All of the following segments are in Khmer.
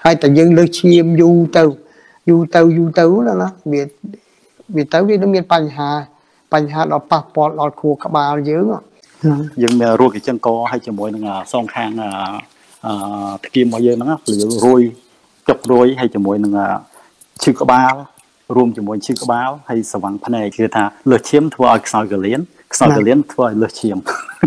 hai tại dân lơ chim du tàu đó nó vì tới vì nó miền Pành Hà đọt bạc bọt lọt khu các bà dưới dân ruột cái chân co hay chừng mỗi song khang kim mọi dân nó rồi chọc rồi hay chừng mỗi chữ các bà rùm chừng mỗi chữ các bà hay sờ vàng phần nàyคือta lừa chiếm thua ở soi cái liến thua lừa chiếm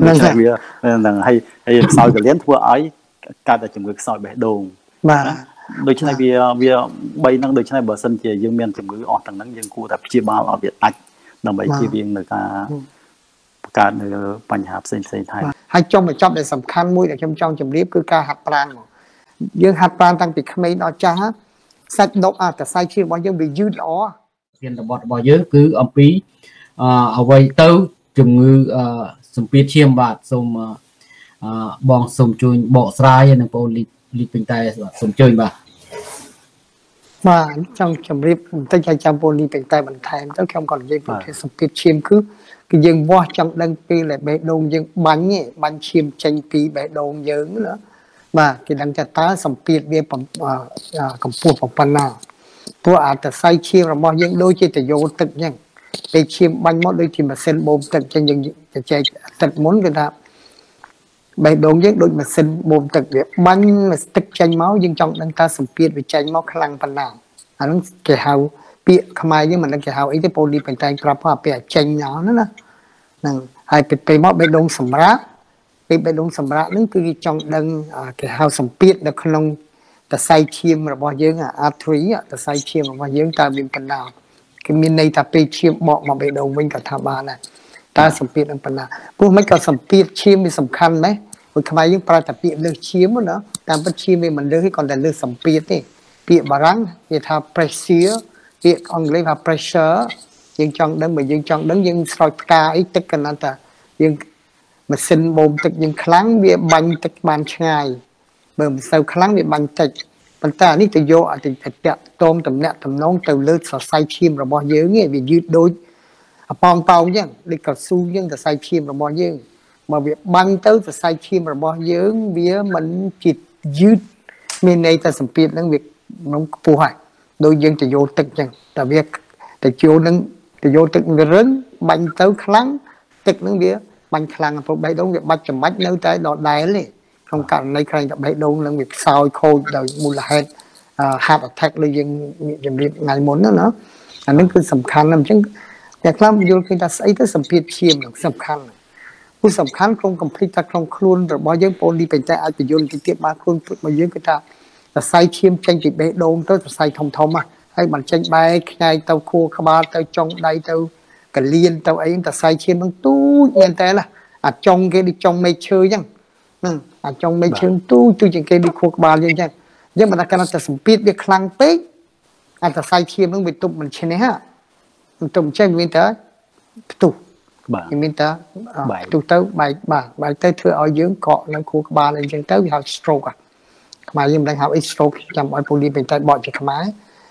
hay soi cái liến thua ấy cả tại chừng người soi bể đồ mà đôi chân này vì bay năng đôi chân này bờ sân chỉ dương miền chừng người ở tầng năng dương khu tập chia ba ở Việt Anh nằm bay chia viên người taการปัญหาเส้นไทยให้จมไปจอบในสำคัญมุ้ยแต่จมเรียบคือการหัดปรานยังหัดปรานตั้งปีขมิ้นเอาจ้าสัตว์นกแต่ใส่เชือกว่ายังไปยืดล้อเรียนแต่บอเยอะคืออัมพีเอาไว้เต้าจุ่มมือสมปีเชียมบาดสมบองสมจุนบ่อสายในโปลิเป็นไตสมจุนบามาจังจำเรียบตั้งใจจำโปลีเป็นไตบันไทยต้องคำก่อนยังเป็นสมปีเชียมคือยังว่าจังดังปีเลยเบดงยังบันเนี่ยบันเชียมจังปีเบดงเยอะเนาะมาที่ดังจะตาสมปีเบียผมกำพูดของปนาตัวอาจจะใส่เชียมเราบอกยังโดยที่จะโยตึกยังไปเชียมบันมดโดยที่มาเส้นโบมตึกยังจะใจตึกมุนกันครับเบดงยังโดยมาเส้นโบมตึกเดียบันมาตึกจังเมายังจังดังตาสมปีไปจังเมาคลังปนาอันนั้นแกเฮาปีขมายยังมันแกเฮาไอ้ที่โปลีเป็นไตกราบว่าไปจังเนาะนั่นนะนั่งให้ไปมอบไปดงสำระไปดงสำระนั่นคือจังดังแกเฮาสมปีแล้วขนมแต่ใส่เชียมเราบอกยังอาทรีแต่ใส่เชียมเราบอกยังตาบินปันดาวคือมีในตาไปเชียมบอกมาไปดงวิ่งกับทาบานะตาสมปีนั่นปันดาวพวกไม่ก็สมปีเชียมมีสำคัญไหมคนขมายยังปลาแต่ปีเลือกเชียมเนาะตามปัจเชียมมันเลือกให้ก่อนแต่เลือกสมปีนี่ปีบารังจะทำ pressure ปีอังกฤษว่า pressure ยังจังดังเหมือนยังจังดังยังสอยกาอีตึกกันนั่นแต่ยังมาเส้นโบมตึกยังครั้งเบียบันตึกบานช่ายเบิ่มเซลครั้งเบียบันตึกปัญตานี่จะโยอาจจะเตะโตมตำแหน่งตำน้องเตลเลือดสอดใส่ชีมระบเยอะเงี้ยวิยืดโดยปองเตายังเด็กกับสู้ยังแต่ใส่ชีมระบเยอะมาเบียบันเตอแต่ใส่ชีมระบเยอะเบียมันจิตยืดมีในแต่สัมผัสนั่งเบียน้องปูหายโดยยังจะโยตึกยังแต่เบียแต่โยนั่งจะโยตึกเรื่องบันเตอครั้งตึกนั่งเบียบันครั้งพวกใบดงเบียบันจะมัดเนื้อใจดอดได้เลยtrong cảในใครจะใบดงเรื่องviệc sao khôi đờiมูลเหตุheart attack เลยยังยังเรียนไงหมดนั่นเนาะอันนั้นคือสำคัญนะจังแต่ครับโยนคือจะใส่ที่สัมผัสเชียมสำคัญผู้สำคัญโครงกำพิจารณาโครงคลุนหรือบ่ยังโปลีเป็นใจอาจจะโยนติดมาคลุนมาเยอะก็จะใส่เชียมจังจิตใบดงต้องใส่ทอมให้มันจังใบไงเตาโคขบาเตาจงใดเตากระเลียนเตาไอ้แต่ใส่เชียมต้องตู้เงินแต่ละอาจจงแกดิจงไม่เชยยังtrong mấy chương tu chừng cái đi cuộc bà như vậy nhưng mà ta cần ta sắm biết việc khăng tích ta sai chiêm nó bị tụt mình trên này ha mình tụt trên mình tới tụt mình tới tụt tới bài tới thưa ở dưới cọ năng cuộc bà lên trên tới vì họ stroke mà nhưng đang học stroke trong ở poly bên tay bọt chỉ khmái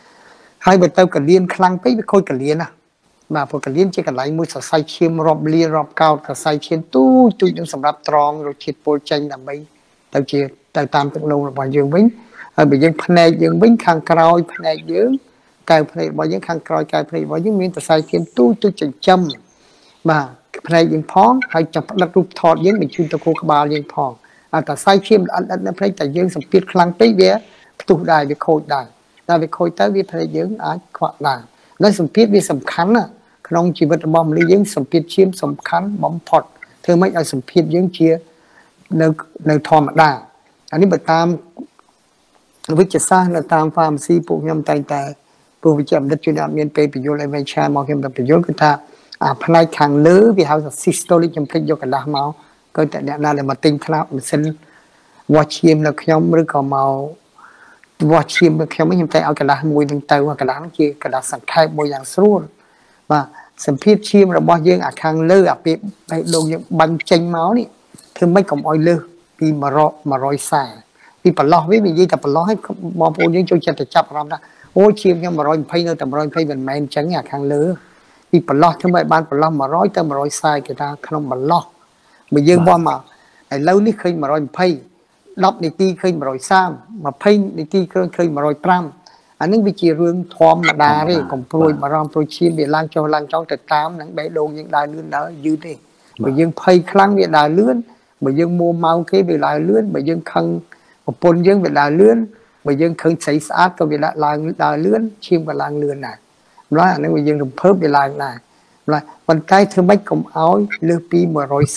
hai bên tới cả liên khăng tích với khôi cả liên màพวกกันเลี้ยงเจ้ากันไหลมือใส่เชียมรอบเลี้ยรอบเก่าแต่ใส่เชียมตู้ยังสำหรับตรองเราฉีดโปรเจนทำไปเต่าเชียแต่ตามตึกลงระบายยืงวิ่งไปยังแผนยืงวิ่งข้างกรอยแผนยืงกายแผนบอยยังข้างกรอยกายแผนบอยยังมีแต่ใส่เชียมตู้จังจำมาแผนยังพ้องให้จับรัดรูปถอดยังเป็นชุนตะโคกบาลยังพ้องแต่ใส่เชียมอันนั้นแผนแต่ยืงสัมผัสคลังไปเบี้ยตู้ได้ไปโคดได้ไปโคดแต่วิแผนยืงอาจขวาได้และสัมผัสวิสำคัญน่ะขนมจีบดบอมเลยยังสัมผัสเชียมสำคัญบอมพอดเธอไม่เอาสัมผัสยังเชียในทอมได้อันนี้ไปตามวิจัยศาสตร์ตามฟาร์มซีปลูกยำแต่ปลูกวิจัยดัชนีเมียนเปย์ประโยชน์อะไรไม่ใช่มองเห็นแบบประโยชน์ก็ถ้าภายในขังเลือวิหารซิสโตลิจำเป็นยกกระดาษเมาก็แต่เนี่ยนั่นเลยมาติ้งคณะมันเส้นวอชิมแล้วขยมหรือก็เมาวอชิมแล้วขยมไม่เห็นใจเอากระดาษมวยถึงเตาว่ากระดาษนั่นคือกระดาษสังเกตมวยอย่างสู้ว่าสัมผัสชิมเราบอกยังขังเลือไปลงยังบันเจงเมานี่คือไม่กลมอ้อยเลือปีมารอยสายปีปลอกไม่มียี่แต่ปลอกให้มองโอนยังโจจะจับเราได้โอ้ชิมยังมารอยไพ่เนอแต่มารอยไพ่เป็นแมนจังขังเลือปีปลอกทำไมบ้านปลอกมารอยแต่มารอยสายก็ได้ขนมปลอกเมื่อยังว่ามาไอ้เล่านี่เคยมารอยไพ่ 10នាទីឃើញ130 20នាទីឃើញ105អានឹងវាជារឿងធម្មតាទេកុំព្រួយបារម្ភព្រួយឈាមវាឡើងចុះទៅតាមនឹងបេះដូងយើងដើរលឿនដើរយឺតទេបើយើងភ័យខ្លាំងវាដើរលឿនបើយើងមួម៉ៅគេវាដើរលឿនបើយើងខឹងប្រពន្ធយើងវាដើរលឿនបើយើងឃើញស្រីស្អាតក៏វាឡើងដើរលឿនឈាមក៏ឡើងលឿនដែរម្ល៉េះអានឹងវាយើងរំភើបវាឡើងដែរម្ល៉េះប៉ុន្តែធ្វើម៉េចកុំឲ្យលើសពី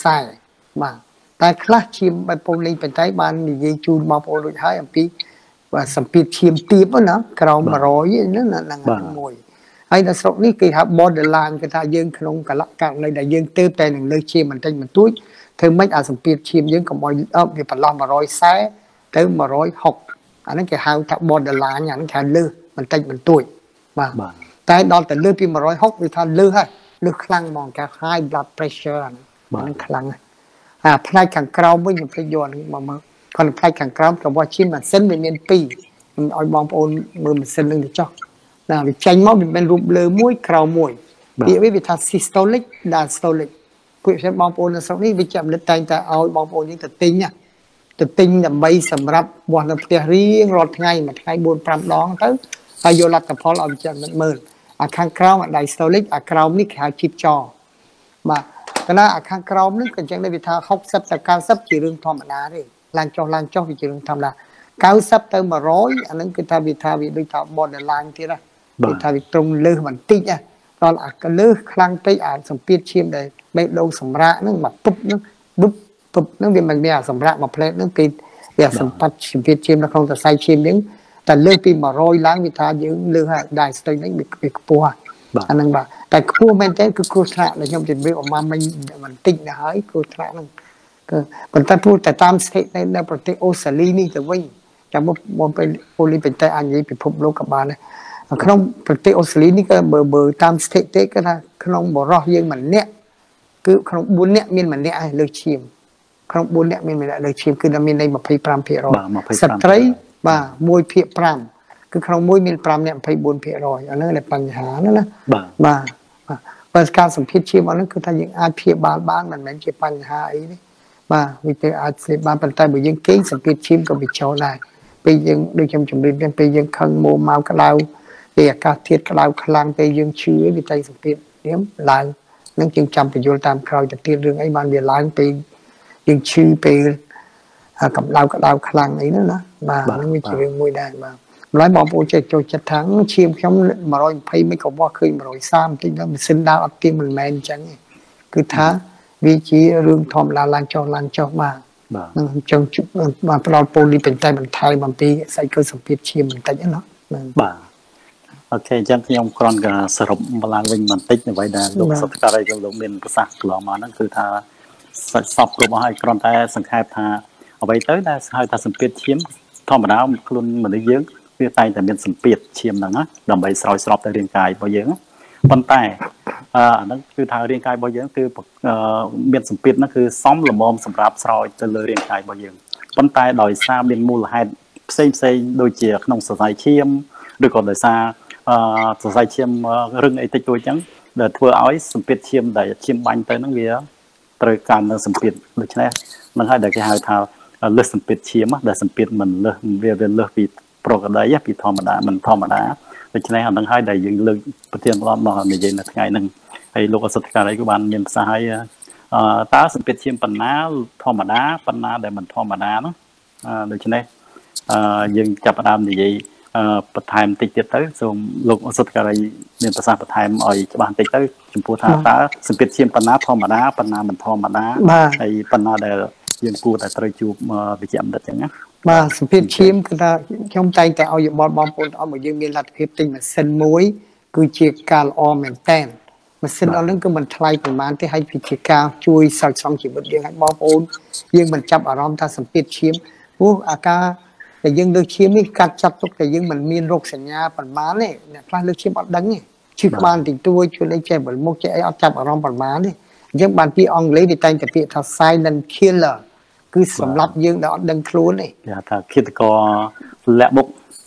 140បាទតែខ្លះឈាមបងប្អូនលេងបន្តែបាននិយាយជូនបងប្អូនរួចហើយអំពីបាទសម្ពាធឈាមទាបណាក្រោម100ហ្នឹងមួយហើយនៅស្រុកនេះគេហៅ borderline គេថាយើងក្នុងកលៈករណីដែលយើងទៅតែនឹងលើសឈាមបន្តិចបន្តួចធ្វើម៉េចឲ្យសម្ពាធឈាមយើងកុំឲ្យវាបន្លោះ140ទៅ160អាហ្នឹងគេហៅថា borderline អាហ្នឹងគេលើសបន្តិចបន្តួចបាទតែដល់ទៅលើសពី160វាថាលើសហើយលើសខ្លាំងហ្មងគេ high blood pressure អាហ្នឹងខ្លាំងអាផ្នែកខាងក្រោមវិញខ្ញុំភ្លេចយកហ្នឹងមកមើលគាត់ផ្នែកខាងក្រោមរបស់ឈាមម៉ាស៊ីនវាមាន2ខ្ញុំឲ្យបងប្អូនមើលម៉ាស៊ីននឹងទៅចុះណាវាចេញមកវាមានរូបលើមួយក្រោមមួយពាក្យវាថា systolic diastolic ពួកខ្ញុំបងប្អូននៅស្រុកនេះវាចាំនិតតែងតែឲ្យបងប្អូនយើងទៅទិញដើម្បីសម្រាប់បោះនៅផ្ទះរៀងរាល់ថ្ងៃមួយថ្ងៃ 4-5 ដងទៅហើយយកលទ្ធផលឲ្យចាំនិតមើលអាខាងក្រោមអា diastolic អាក្រោមនេះគេហៅជីបចរបាទតែណាអាខាងក្រោមនេះក៏អញ្ចឹងដែរវាថា60ទៅ90ជារឿងធម្មតាទេឡើងចុះវាជារឿងធម្មតា90ទៅ100អាហ្នឹងគឺថាវាដូចថា borderline ទៀតណាគេថាវាត្រង់លើសបន្តិចណាដល់អាលើសខ្លាំងពេកអាសម្ពាធឈាមដែលបេះដូងសម្រាកហ្នឹងមកពុបហ្នឹងពុបហ្នឹងវាមិនមានអាសម្រាកមួយផ្លែតហ្នឹងគេវាសម្បត្តិសម្ពាធឈាមនៅក្នុងសរសៃឈាមហ្នឹងតែលើសពី100ឡើងវាថាយើងលើសហើយដែរស្ទើរហ្នឹងវាខ្ពស់អាហ្នឹងបាទតែខ្ពស់មែនទេគឺគ្រោះថ្នាក់ដែលខ្ញុំជម្រាបអមមិញបន្តិចទៅហើយគ្រោះថ្នាក់ហ្នឹងប៉ុន្តែព្រោះតែតាមស្ថិតិនៅប្រទេសអូស្ត្រាលីនេះទៅវិញចាំមកពេលប៉ូលីសបន្តិចអាចនិយាយពិភពលោកក៏បានដែរក្នុងប្រទេសអូស្ត្រាលីនេះក៏បើតាមស្ថិតិគេថាក្នុងបរិសុទ្ធយើងម្នាក់គឺក្នុង4នាក់មានម្នាក់ឯងលើឈាមក្នុង4នាក់មានម្នាក់លើឈាមគឺមានន័យ 25% ស្ត្រីបាទ1/5គឺក្នុងមួយមាន5នាក់ 24% អាហ្នឹងតែបញ្ហាណាបាទបើការសម្ភារឈាមអស់ហ្នឹងគឺថាយើងអាចព្យាបាលបានមិនមែនជាបញ្ហាអីទេបាទវាទៅអាចសេបានប៉ុន្តែបើយើងគេងសម្ពាធឈាមក៏វាចូលដែរពេលយើងដូចខ្ញុំជម្រាបហ្នឹងពេលយើងខឹងមួម៉ៅក្តៅពេលអាកាសធាតុក្តៅខ្លាំងពេលយើងឈឺវាទៅសម្ពាធឈាមឡើងនឹងយើងចាំបញ្យល់តាមក្រោយទៅទៀតរឿងអីបានវាឡើងពេលយើងឈឺពេលកម្ដៅខ្លាំងអីហ្នឹងណាបាទហ្នឹងវាជារឿងមួយដែរបាទម្ល៉េះបងប្អូនចេះចូលចិត្តថាឈាមខ្ញុំ120មិនក៏បោះឃើញ130តិចដល់ម៉ាស៊ីនដើរអត់ទៀងមិនមែនអញ្ចឹងទេគឺថាវាជារឿងធម្មតាឡើងចុះបាទនឹងចង់បានផ្ដល់ប៉ូលីសបន្ថែមអំពីសាច់គល់សម្ពាធឈាមបន្តិចណាបាទអូខេអញ្ចឹងខ្ញុំគ្រាន់តែសរុបឡើងវិញបន្តិចអ្វីដែលលោកសុទ្ធការីលោកមានប្រសាសន៍កន្លងមកហ្នឹងគឺថាសាច់សពគ្រប់ហើយគ្រាន់តែសង្ខេបថាអ្វីទៅដែលហៅថាសម្ពាធឈាមធម្មតាខ្លួនមនុស្សយើងវាតែងតែមានសម្ពាធឈាមហ្នឹងណាដើម្បីស្រោចស្រពទៅរាងកាយរបស់យើងប៉ុន្តែអាហ្នឹងគឺថារាងកាយរបស់យើងគឺមានសម្ពាធហ្នឹងគឺសមល្មមសម្រាប់ស្រោចទៅលើរាងកាយរបស់យើងប៉ុន្តែដោយសារមានមូលហេតុផ្សេងដូចជាក្នុងសរសៃឈាមឬក៏ដោយសារសរសៃឈាមរឹងអីតិចតួចអញ្ចឹងដែលធ្វើឲ្យសម្ពាធឈាមដែលឈាមបាញ់ទៅហ្នឹងវាត្រូវកើននៅសម្ពាធដូច្នេះនឹងហើយដែលគេហៅថាលើសសម្ពាធឈាមដែលសម្ពាធមិនលើសវាលើសពីប្រក្រតីពីធម្មតាមិនធម្មតាដូច្នេះអានឹងហើយដែលយើងលើកប្រធានបទមកនិយាយនៅថ្ងៃហ្នឹងហើយលោកអសុទ្ធការីក៏បានមានប្រសាសន៍ហើយតើសម្ពាធឈាមប៉ុណ្ណាធម្មតាប៉ុណ្ណាដែលមិនធម្មតាហ្នឹងដូច្នេះយើងចាប់ផ្ដើមនិយាយបន្ថែមតិចទៀតទៅសូមលោកអសុទ្ធការីមានប្រសាសន៍បន្ថែមឲ្យច្បាស់តិចទៅចំពោះថាតើសម្ពាធឈាមប៉ុណ្ណាធម្មតាប៉ុណ្ណាមិនធម្មតាហើយប៉ុណ្ណាដែលយើងគួរតែត្រូវជួបវិជ្ជាបណ្ឌិតចឹងណាបាទសម្ពាធឈាមគឺថាខ្ញុំតែងតែឲ្យយោបល់បងប្អូនឲ្យមកយើងមានលទ្ធភាពទិញម៉ាស៊ីនមួយគឺជាការល្អមែនតើម៉ាស៊ីនអស់ហ្នឹងគឺមិនថ្លៃប្រហែលទេហើយវាជាការជួយសល់សំជីវិតយើងឲ្យបងប្អូនយើងមិនចាប់អារម្មណ៍ថាសម្ពាធឈាមព្រោះអាការតែយើងលើកឈាមនេះកាត់ចាប់ទុកតែយើងមិនមានរោគសញ្ញាប្រហែលទេអ្នកខ្លះលើកឈាមអត់ដឹងទេឈឺក្បាលតិចតួចជួយអីចេះវិលមុខចេះអីអត់ចាប់អារម្មណ៍ប្រហែលទេអញ្ចឹងបានពាក្យអង់គ្លេសវាតែងតែពាក្យថា silent killer គឺសម្រាប់យើងដែលអត់ដឹងខ្លួនទេគេថាឃាតករលាក់មុខ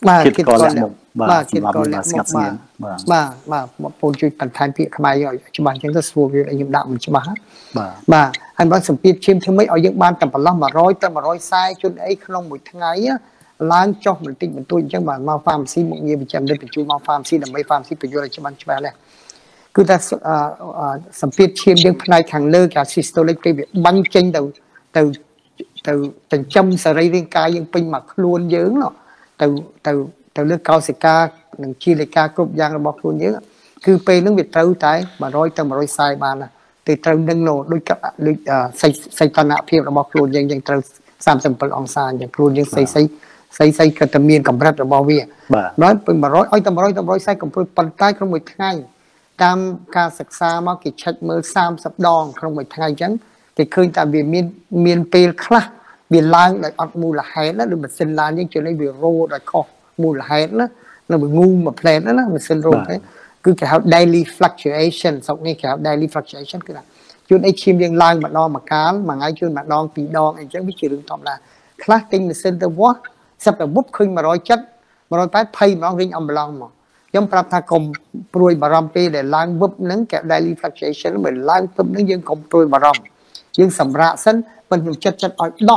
បាទគិតក៏លាក់មុខបាទគិតក៏លាក់មុខបាទបងជួយបន្ថែមពាក្យខ្មែរឲ្យច្បាស់អញ្ចឹងទៅស្រួលវាខ្ញុំដាក់មិនច្បាស់បាទហើយបើសម្ពាធឈាមធ្វើម៉េចឲ្យយើងបានតែប្រឡោះ100ទៅ140ជុនអីក្នុងមួយថ្ងៃឡើងចុះបន្តិចបន្តួចអញ្ចឹងបាទមក pharmacy មកងារប្រចាំទៅបញ្ជូនមក pharmacy ដើម្បី pharmacy បញ្យល់ឲ្យច្បាស់ដែរគឺថាសម្ពាធឈាមយើងផ្នែកខាងលើគេ systolic ពេលវាបាញ់ចេញទៅចិញ្ចឹមសរីរាង្គកាយយើងពេញមកខ្លួនយើងទៅលើកោសិកានិងជាលិកាគ្រប់យ៉ាងរបស់ខ្លួនយើងគឺពេលហ្នឹងវាត្រូវតែ100ទៅ140បានទៅត្រូវនឹងដូចសីតុណ្ហភាពរបស់ខ្លួនយើងត្រូវ37អង្សាអញ្ចឹងខ្លួនយើងសីក៏តែមានកម្រិតរបស់វាបាទពី100ឲ្យតែ100ទៅ140កំព្រួយប៉ុន្តែក្នុងមួយថ្ងៃតាមការសិក្សាមកគេឆែកមើល30ដងក្នុងមួយថ្ងៃអញ្ចឹងគេឃើញថាវាមានពេលខ្លះវាឡើងដោយអត់មូលហេតុណាដូចម៉ាស៊ីនឡានយើងជួយឲ្យវារោដោយខុសមូលហេតុណានៅងូមួយផ្លែតណាម៉ាស៊ីនរោទេគឺគេហៅ daily fluctuation ស្រុកនេះគេហៅ daily fluctuation គឺថាជួនអីឈាមយើងឡើងម្ដងមួយកាលមួយថ្ងៃជួនម្ដងពីរដងអីចឹងវាជារឿងធម្មតាខ្លះទិញម៉ាស៊ីនទៅវាស់សិតតែវុបឃើញ170 180 20ម្ដងវិញអំឡងមកខ្ញុំប្រាប់ថាកុំព្រួយបារម្ភពេលដែលឡើងវឹបហ្នឹងគេ daily fluctuation បើឡើងវឹបហ្នឹងយើងកុំព្រួយបារម្ភយើងសម្រាកសិនប៉ុន្តែខ្ញុំចិត្តឲ្យដោះ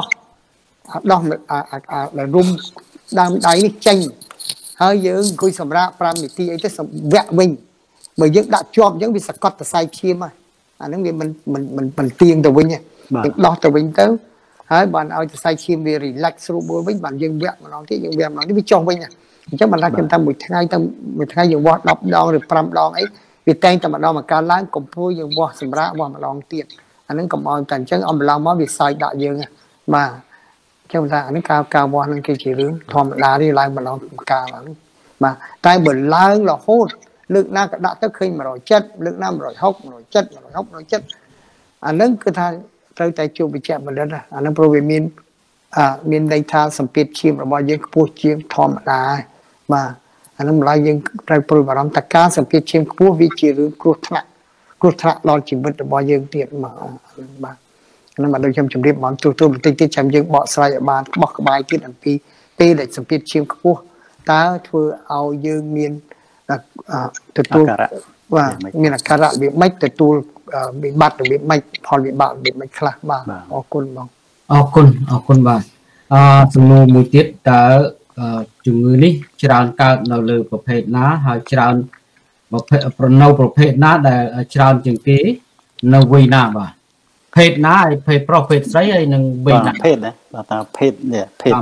រុំដើមដៃនេះចេញហើយយើងអង្គុយសម្រាក5នាទីអីទៅវាក់វិញបើយើងដាក់ជាប់អញ្ចឹងវាសកត់សរសៃឈាមអាហ្នឹងវាមិនទៀងទៅវិញយើងដោះទៅវិញទៅហើយបានឲ្យសរសៃឈាមវា relax ស្រួលវិញបានយើងវាក់ម្ដងទៀតយើងវាក់ម្ដងទៀតវាចុះវិញអញ្ចឹងបានថាខ្ញុំថាមួយថ្ងៃយើងវាស់10ដងឬ5ដងអីវាតែងតែម្ដងមកកើតឡើងកុំព្រួយយើងវាស់សម្រាប់វាស់ម្ដងទៀតអាហ្នឹងកុំឲ្យតែអញ្ចឹងអំឡងមកវាសើចដាក់យើងបាទខ្ញុំថាអានេះការវាស់ហ្នឹងគឺជារឿងធម្មតានេះឡើងម្ដងកាលហ្នឹងបាទតែបើឡើងរហូតលើកណាក៏ដាក់ទៅឃើញ170លើកណា160 170អាហ្នឹងគឺថាត្រូវតែជួបវិជ្ជបណ្ឌិតអាហ្នឹងព្រោះវាមានន័យថាសម្ពាធឈាមរបស់យើងខ្ពស់ជាងធម្មតាបាទអាហ្នឹងម្ល៉េះយើងត្រូវព្រួយបារម្ភតែការសម្ពាធឈាមខ្ពស់វាជារឿងគ្រោះថ្នាក់ដល់ជីវិតរបស់យើងទៀតបាទហ្នឹងមកដូចខ្ញុំជម្រាបមកទូបន្តិចទៀតចាំយើងបកស្រាយឲ្យបានក្បោះក្បាយទៀតអំពីពេលដែលសម្ពាធឈាមខ្ពស់តើធ្វើឲ្យយើងមានទទួលបាទមានអាការៈវាមិនទទួលវិបត្តិវាមិនផលវិបាកវាមិនខ្លះបាទអរគុណបងអរគុណបាទសំណួរមួយទៀតតើជំងឺនេះច្រើនកើតនៅលើប្រភេទណាហើយច្រើនប្រភេទណាដែលច្រើនជាងគេនៅវ័យណាបាទភេទណាហើយភេទប្រុសភេទស្រីហើយនឹងវ័យណាភេទណាបាទតាភេទនេះភេទ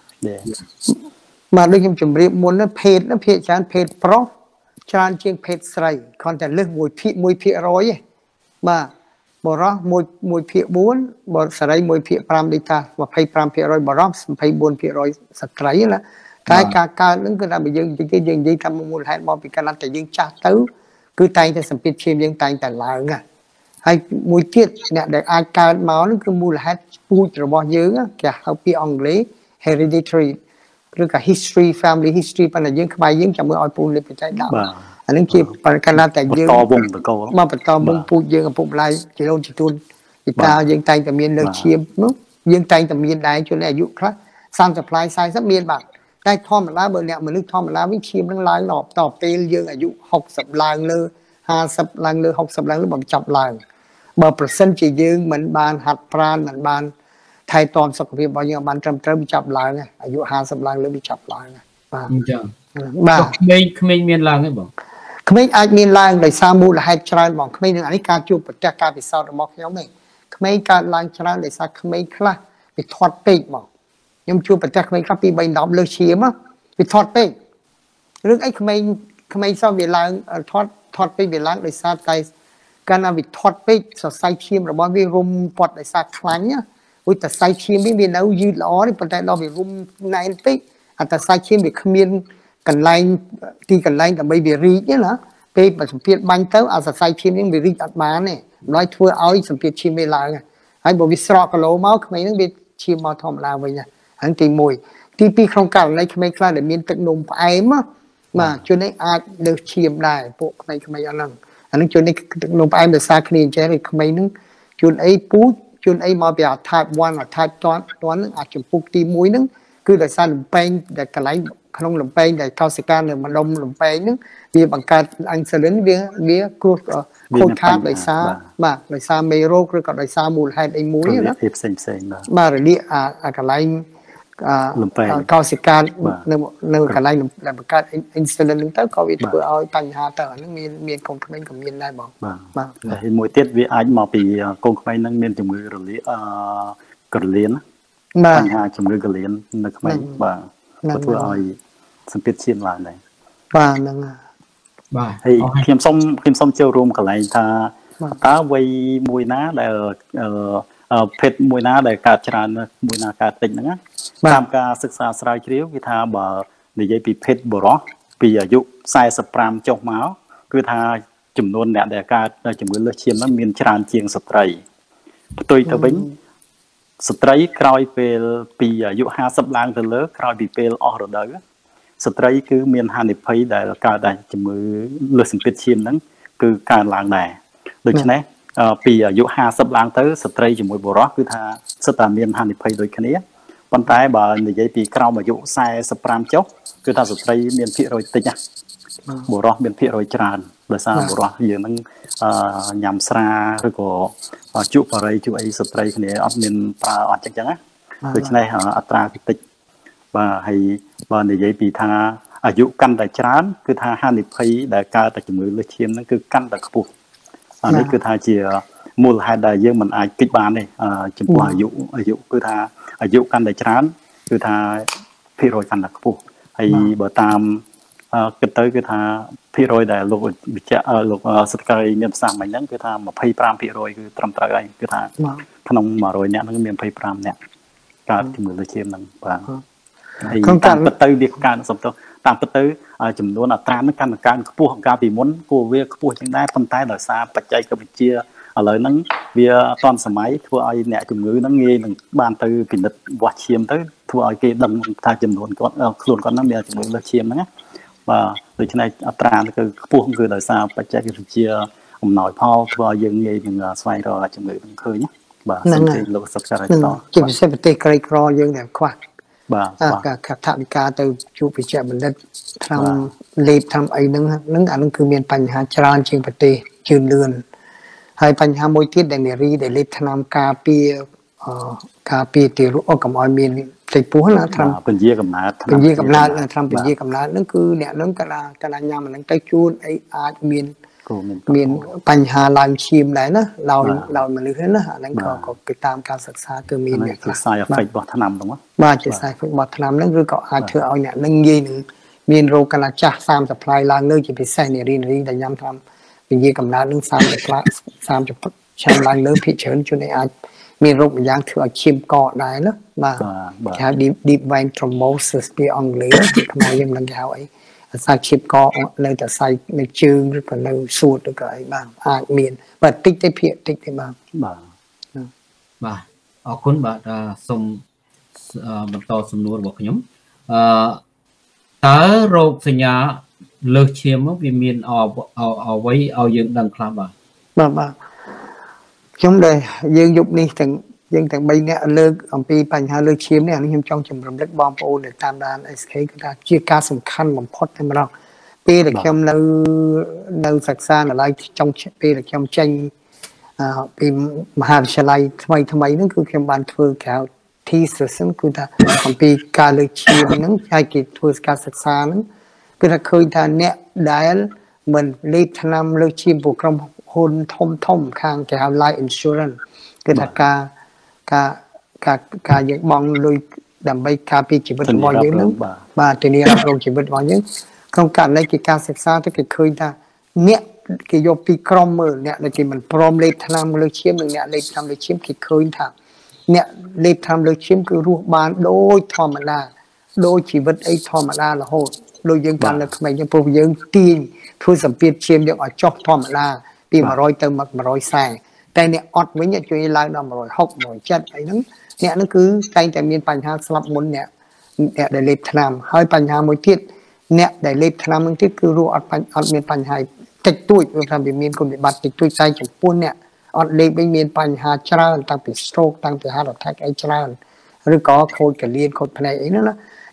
បាទដូចខ្ញុំជម្រាបមុនណាភេទណាភាគច្រើនភេទប្រុសច្រើនជាងភេទស្រីគ្រាន់តែលើស1%ឯងបាទបរោះ1/4បើស្រី1/5ដូចថា25%បរោះ24%ស្ត្រីណាតែការកើតហ្នឹងគឺថាបើយើងនិយាយថាមូលហេតុមកពីកាលណាតែយើងចាស់ទៅគឺតែងតែសម្ពាធឈាមយើងតែងតែឡើងហើយមួយទៀតអ្នកដែលអាចកើតមកហ្នឹងគឺមូលហេតុពូជរបស់យើងគេហៅពាក្យអង់គ្លេស hereditary ឬក៏ history family history ប៉ុន្តែយើងខ្មែរយើងចាំមើលឲ្យពូលេខបច្ច័យដាក់អានឹងជាកាលណាតែយើងបន្តវងតកូលមកបន្តវងពូជយើងឪពុកម្ដាយជាដូនជាទួនពីតាយើងតែងតែមានលើឈាមនោះយើងតែងតែមានដែរជួនអាយុខ្លះ30 40មានបាទតែធម្មតាបើអ្នកមនុស្សធម្មតាវិញឈាមនឹងឡើងតពេលយើងអាយុ60ឡើងលើ50ឡើងលើ60ឡើងលើបំចាប់ឡើងបើប្រសិនជាយើងមិនបានហាត់ប្រាណមិនបានថែទាំសុខភាពរបស់យើងបានត្រឹមត្រូវវាចាប់ឡើងអាយុ50ឡើងលើវាចាប់ឡើងបាទអញ្ចឹងបាទក្មេងមានឡើងទេបងក្មេងអាចមានឡើងដោយសារមូលហេតុច្រើនបងក្មេងនឹងអានេះការជួបប្រទះការពិសោធន៍របស់ខ្ញុំឯងក្មេងកើតឡើងច្រើនដោយសារក្មេងខ្លះវាធាត់ពេកបងខ្ញុំជួបប្រទះក្មេងខ្លះពី3 10លើឈាមវាធាត់ពេករឿងអីក្មេងសោះវាឡើងធាត់ពេកវាឡើងដោយសារតែកាលណាវាធាត់ពេកសរសៃឈាមរបស់វារុំព័ទ្ធដោយសារខ្លាញ់ឧទាហរណ៍សរសៃឈាមវានៅយឺតល្អនេះប៉ុន្តែដល់វារុំណែនពេកអត្តសរសៃឈាមវាគ្មានកន្លែងដើម្បីវារីកណាពេលបើសម្ពាធបាញ់ទៅអាសរសៃឈាមនេះវារីកអត់បានទេម្ល៉េះធ្វើឲ្យសម្ពាធឈាមវាឡើងហើយបើវាស្រកគីឡូមកក្មេងហ្នឹងវាឈាមមកធម្មតាវិញហ្នឹងទី1ទី2ក្នុងករណីក្មេងខ្លះដែលមានទឹកនោមផ្អែមបាទជួននេះអាចលើសឈាមដែរពួកក្មេងៗអាហ្នឹងជួននេះទឹកនោមផ្អែមដោយសារគ្នាអញ្ចឹងក្មេងហ្នឹងជួនអីពូជជួនអីមកពី type 1 or type 1ហ្នឹងអាចចំពុកទី1ហ្នឹងគឺដោយសារលំពេងដែលកន្លែងក្នុងលំពេងដែលកោសិកានៅម្ដុំលំពេងហ្នឹងវាបង្កើតអង់ស៊ីលីនវាគ្រោះខូចខាតដោយសារបាទដោយសារមេរោគឬក៏ដោយសារមូលហេតុអីមួយណាភាពផ្សេងបាទរលាកអាកន្លែងលំពេងកោសិកានៅកន្លែងដែលបង្កើតអ៊ីនស៊ូលីនហ្នឹងទៅក៏វាធ្វើឲ្យបញ្ហាទៅអាហ្នឹងមានកូនក្មេងក៏មានដែរបងបាទហើយមួយទៀតវាអាចមកពីកូនក្មេងហ្នឹងមានជំងឺរលាកក្រលៀនបញ្ហាជំងឺក្រលៀននៅក្មេងបាទធ្វើឲ្យសម្ពាធឈាមឡើងដែរបាទហ្នឹងបាទហើយខ្ញុំសូមចូលរួមកន្លែងថាតើវ័យមួយណាដែលភេទមួយណាដែលកើតច្រើនមួយណាកើតតិចហ្នឹងតាមការសិក្សាស្រាវជ្រាវគេថាបើនិយាយពីភេទបុរសពីអាយុ45ចុះមកគឺថាចំនួនអ្នកដែលកើតជំងឺលើសឈាមហ្នឹងមានច្រើនជាងស្ត្រីផ្ទុយទៅវិញស្ត្រីក្រោយពេលពីអាយុ50ឡើងទៅលើក្រោយពីពេលអស់រដូវស្ត្រីគឺមានហានិភ័យដែលកើតដែរជំងឺលើសសម្ពាធឈាមហ្នឹងគឺកើនឡើងដែរដូច្នេះពីអាយុ50ឡើងទៅស្ត្រីជាមួយបុរសគឺថាសិតតែមានហានិភ័យដូចគ្នាប៉ុន្តែបើនិយាយពីក្រោមអាយុ45ចុះគឺថាស្ត្រីមានភាគរយតិចណាបុរសមានភាគរយច្រើនដោយសារបុរសយើងហ្នឹងញ៉ាំស្រាឬក៏ជក់បរិយជក់អីស្ត្រីគ្នាអត់មានប្រើអត់ចឹងណាដូច្នេះអត្រាតិចបាទហើយបើនិយាយពីថាអាយុកាន់តែច្រើនគឺថាហានិភ័យដែលកើតតែជំងឺលើសឈាមហ្នឹងគឺកាន់តែខ្ពស់អានេះគឺថាជាមូលហេតុដែលយើងមិនអាចគិតបានទេចំពោះអាយុគឺថាអាយុកាន់តែច្រើនគឺថាភាគរយកាន់តែខ្ពស់ហើយបើតាមគិតទៅគឺថាភាគរយដែលលោកវិជ្ជាលោកសិទ្ធិការីមានប្រសាសន៍មិញហ្នឹងគឺថា 25% គឺត្រឹមត្រូវហើយគឺថាក្នុង100នាក់ហ្នឹងមាន25នាក់កើតជំងឺលើសឈាមហ្នឹងបាទហើយតាមពិតទៅវាកើនសំទោសតាមពិតទៅចំនួនអត្រាហ្នឹងកាន់តែកើនខ្ពស់កាលពីមុនគួរវាខ្ពស់ជាងដែរប៉ុន្តែដោយសារបច្ចេកវិទ្យាឥឡូវហ្នឹងវាអត់ទាន់សម័យធ្វើឲ្យអ្នកជំងឺហ្នឹងងាយនឹងបានទៅពិនិត្យវាស់ឈាមទៅធ្វើឲ្យគេដឹងថាចំនួនគាត់ខ្លួនគាត់ហ្នឹងមានជំងឺលើសឈាមហ្នឹងណាបាទដូច្នេះអត្រាគឺខ្ពស់គឺដោយសារបច្ចេកវិទ្យាអំណោយផលធ្វើឲ្យយើងងាយនឹងស្វែងរកជំងឺហ្នឹងឃើញណាបាទសូមជម្រាបលោកសិក្សារតជាពិសេសប្រទេសក្រីក្រយើងដែលខ្វះបាទការថវិកាទៅជួបវិជ្ជបណ្ឌិតថ្នាំលេបថ្នាំអីហ្នឹងអាហ្នឹងគឺមានបញ្ហាច្រើនជាងប្រទេសជឿនលឿនហើយបញ្ហាមួយទៀតដែលនារីដែលលេបថ្នាំការពារទារកកុំឲ្យមានផ្ទៃពោះណាថ្នាំពញាកំណើតថ្នាំពញាកំណើតហ្នឹងគឺអ្នកហ្នឹងកាលញ៉ាំអាហ្នឹងទៅជួនអីអាចមានបញ្ហាឡើងឈាមដែរណាដោយមនុស្សណាអាហ្នឹងក៏ទៅតាមការសិក្សាគឺមានអ្នកខ្លះ side effect របស់ថ្នាំហ្នឹងបាទជា side effect របស់ថ្នាំហ្នឹងឬក៏អាចធ្វើឲ្យអ្នកហ្នឹងងាយនឹងមានរោគកន្លះចាស់30ផ្លាយឡើងលើជាពិសេសនារីដែលញ៉ាំថ្នាំពញាកំណើតនឹង30ឆ្នាំឡើងលើភាគច្រើនជួនអាចមានរោគម្យ៉ាងធ្វើឲ្យឈាមកកដែរណាបាទគេហៅ deep vein thrombosis ពីអង់គ្លេសខ្មែរយើងមិនគេហៅអីអាសាឈាមកកនៅតែសាយនៅជើងឬក៏នៅសួតឬក៏អីបាទអាចមានបាទតិចទេភាគតិចទេបាទអរគុណបាទសូមបន្តសំណួររបស់ខ្ញុំតើរោគសញ្ញាលើសឈាមវាមានអ្វីឲ្យយើងដឹងខ្លះបាទខ្ញុំដែលយើងយប់នេះយើងទាំង3នាក់លើកអំពីបញ្ហាលើសឈាមនេះខ្ញុំចង់ជំរុំលឹកបងប្អូនដែលតាមដាន SK គឺថាជាការសំខាន់បំផុតតែម្ដងពេលដែលខ្ញុំនៅសិក្សានៅឡើយចុងពេលដែលខ្ញុំចេញពីមហាវិទ្យាល័យថ្មីហ្នឹងគឺខ្ញុំបានធ្វើក្រៅ thesis គឺថាអំពីការលើកឈាមហ្នឹងហើយគេធ្វើការសិក្សាហ្នឹងគឺថាឃើញថាអ្នកដែលមិនលេបថ្នាំលើកឈាមពួកក្រុមហ៊ុនធំខាងគេហៅ life insurance គឺថាការយើងបង់លុយដើម្បីការពារជីវិតរបស់យើងហ្នឹងបាទធានារ៉ាប់រងជីវិតរបស់យើងក្នុងករណីគេការសិក្សាទៅគេឃើញថាអ្នកគេយកពីក្រុមមើលអ្នកដែលគេមិនព្រមលេបថ្នាំលើកឈាមនិងអ្នកលេបថ្នាំលើកឈាមគេឃើញថាអ្នកលេបថ្នាំលើកឈាមគឺរស់បានដូចធម្មតាដូចជីវិតអីធម្មតារហូតដូចយើងបាននៅក្មេងយើងព្រោះយើងទាញធ្វើសម្ពាធឈាមយើងឲ្យចុះធម្មតាពី100ទៅ140តែអ្នកអត់វិញជួយឡើងដល់160 170អីហ្នឹងអ្នកហ្នឹងគឺតែងតែមានបញ្ហាស្លាប់មុនអ្នកដែលលេបថ្នាំហើយបញ្ហាមួយទៀតអ្នកដែលលេបថ្នាំហ្នឹងទៀតគឺរស់អត់មានបញ្ហាតិចតួចព្រោះថាវាមានគុណវិបត្តិតិចតួចតែចំពោះអ្នកអត់លេបវិញមានបញ្ហាច្រើនតាំងពី stroke តាំងពី heart attack អីច្រើនឬក៏ខូចកលៀនខូចភ្នែកអីហ្នឹងណា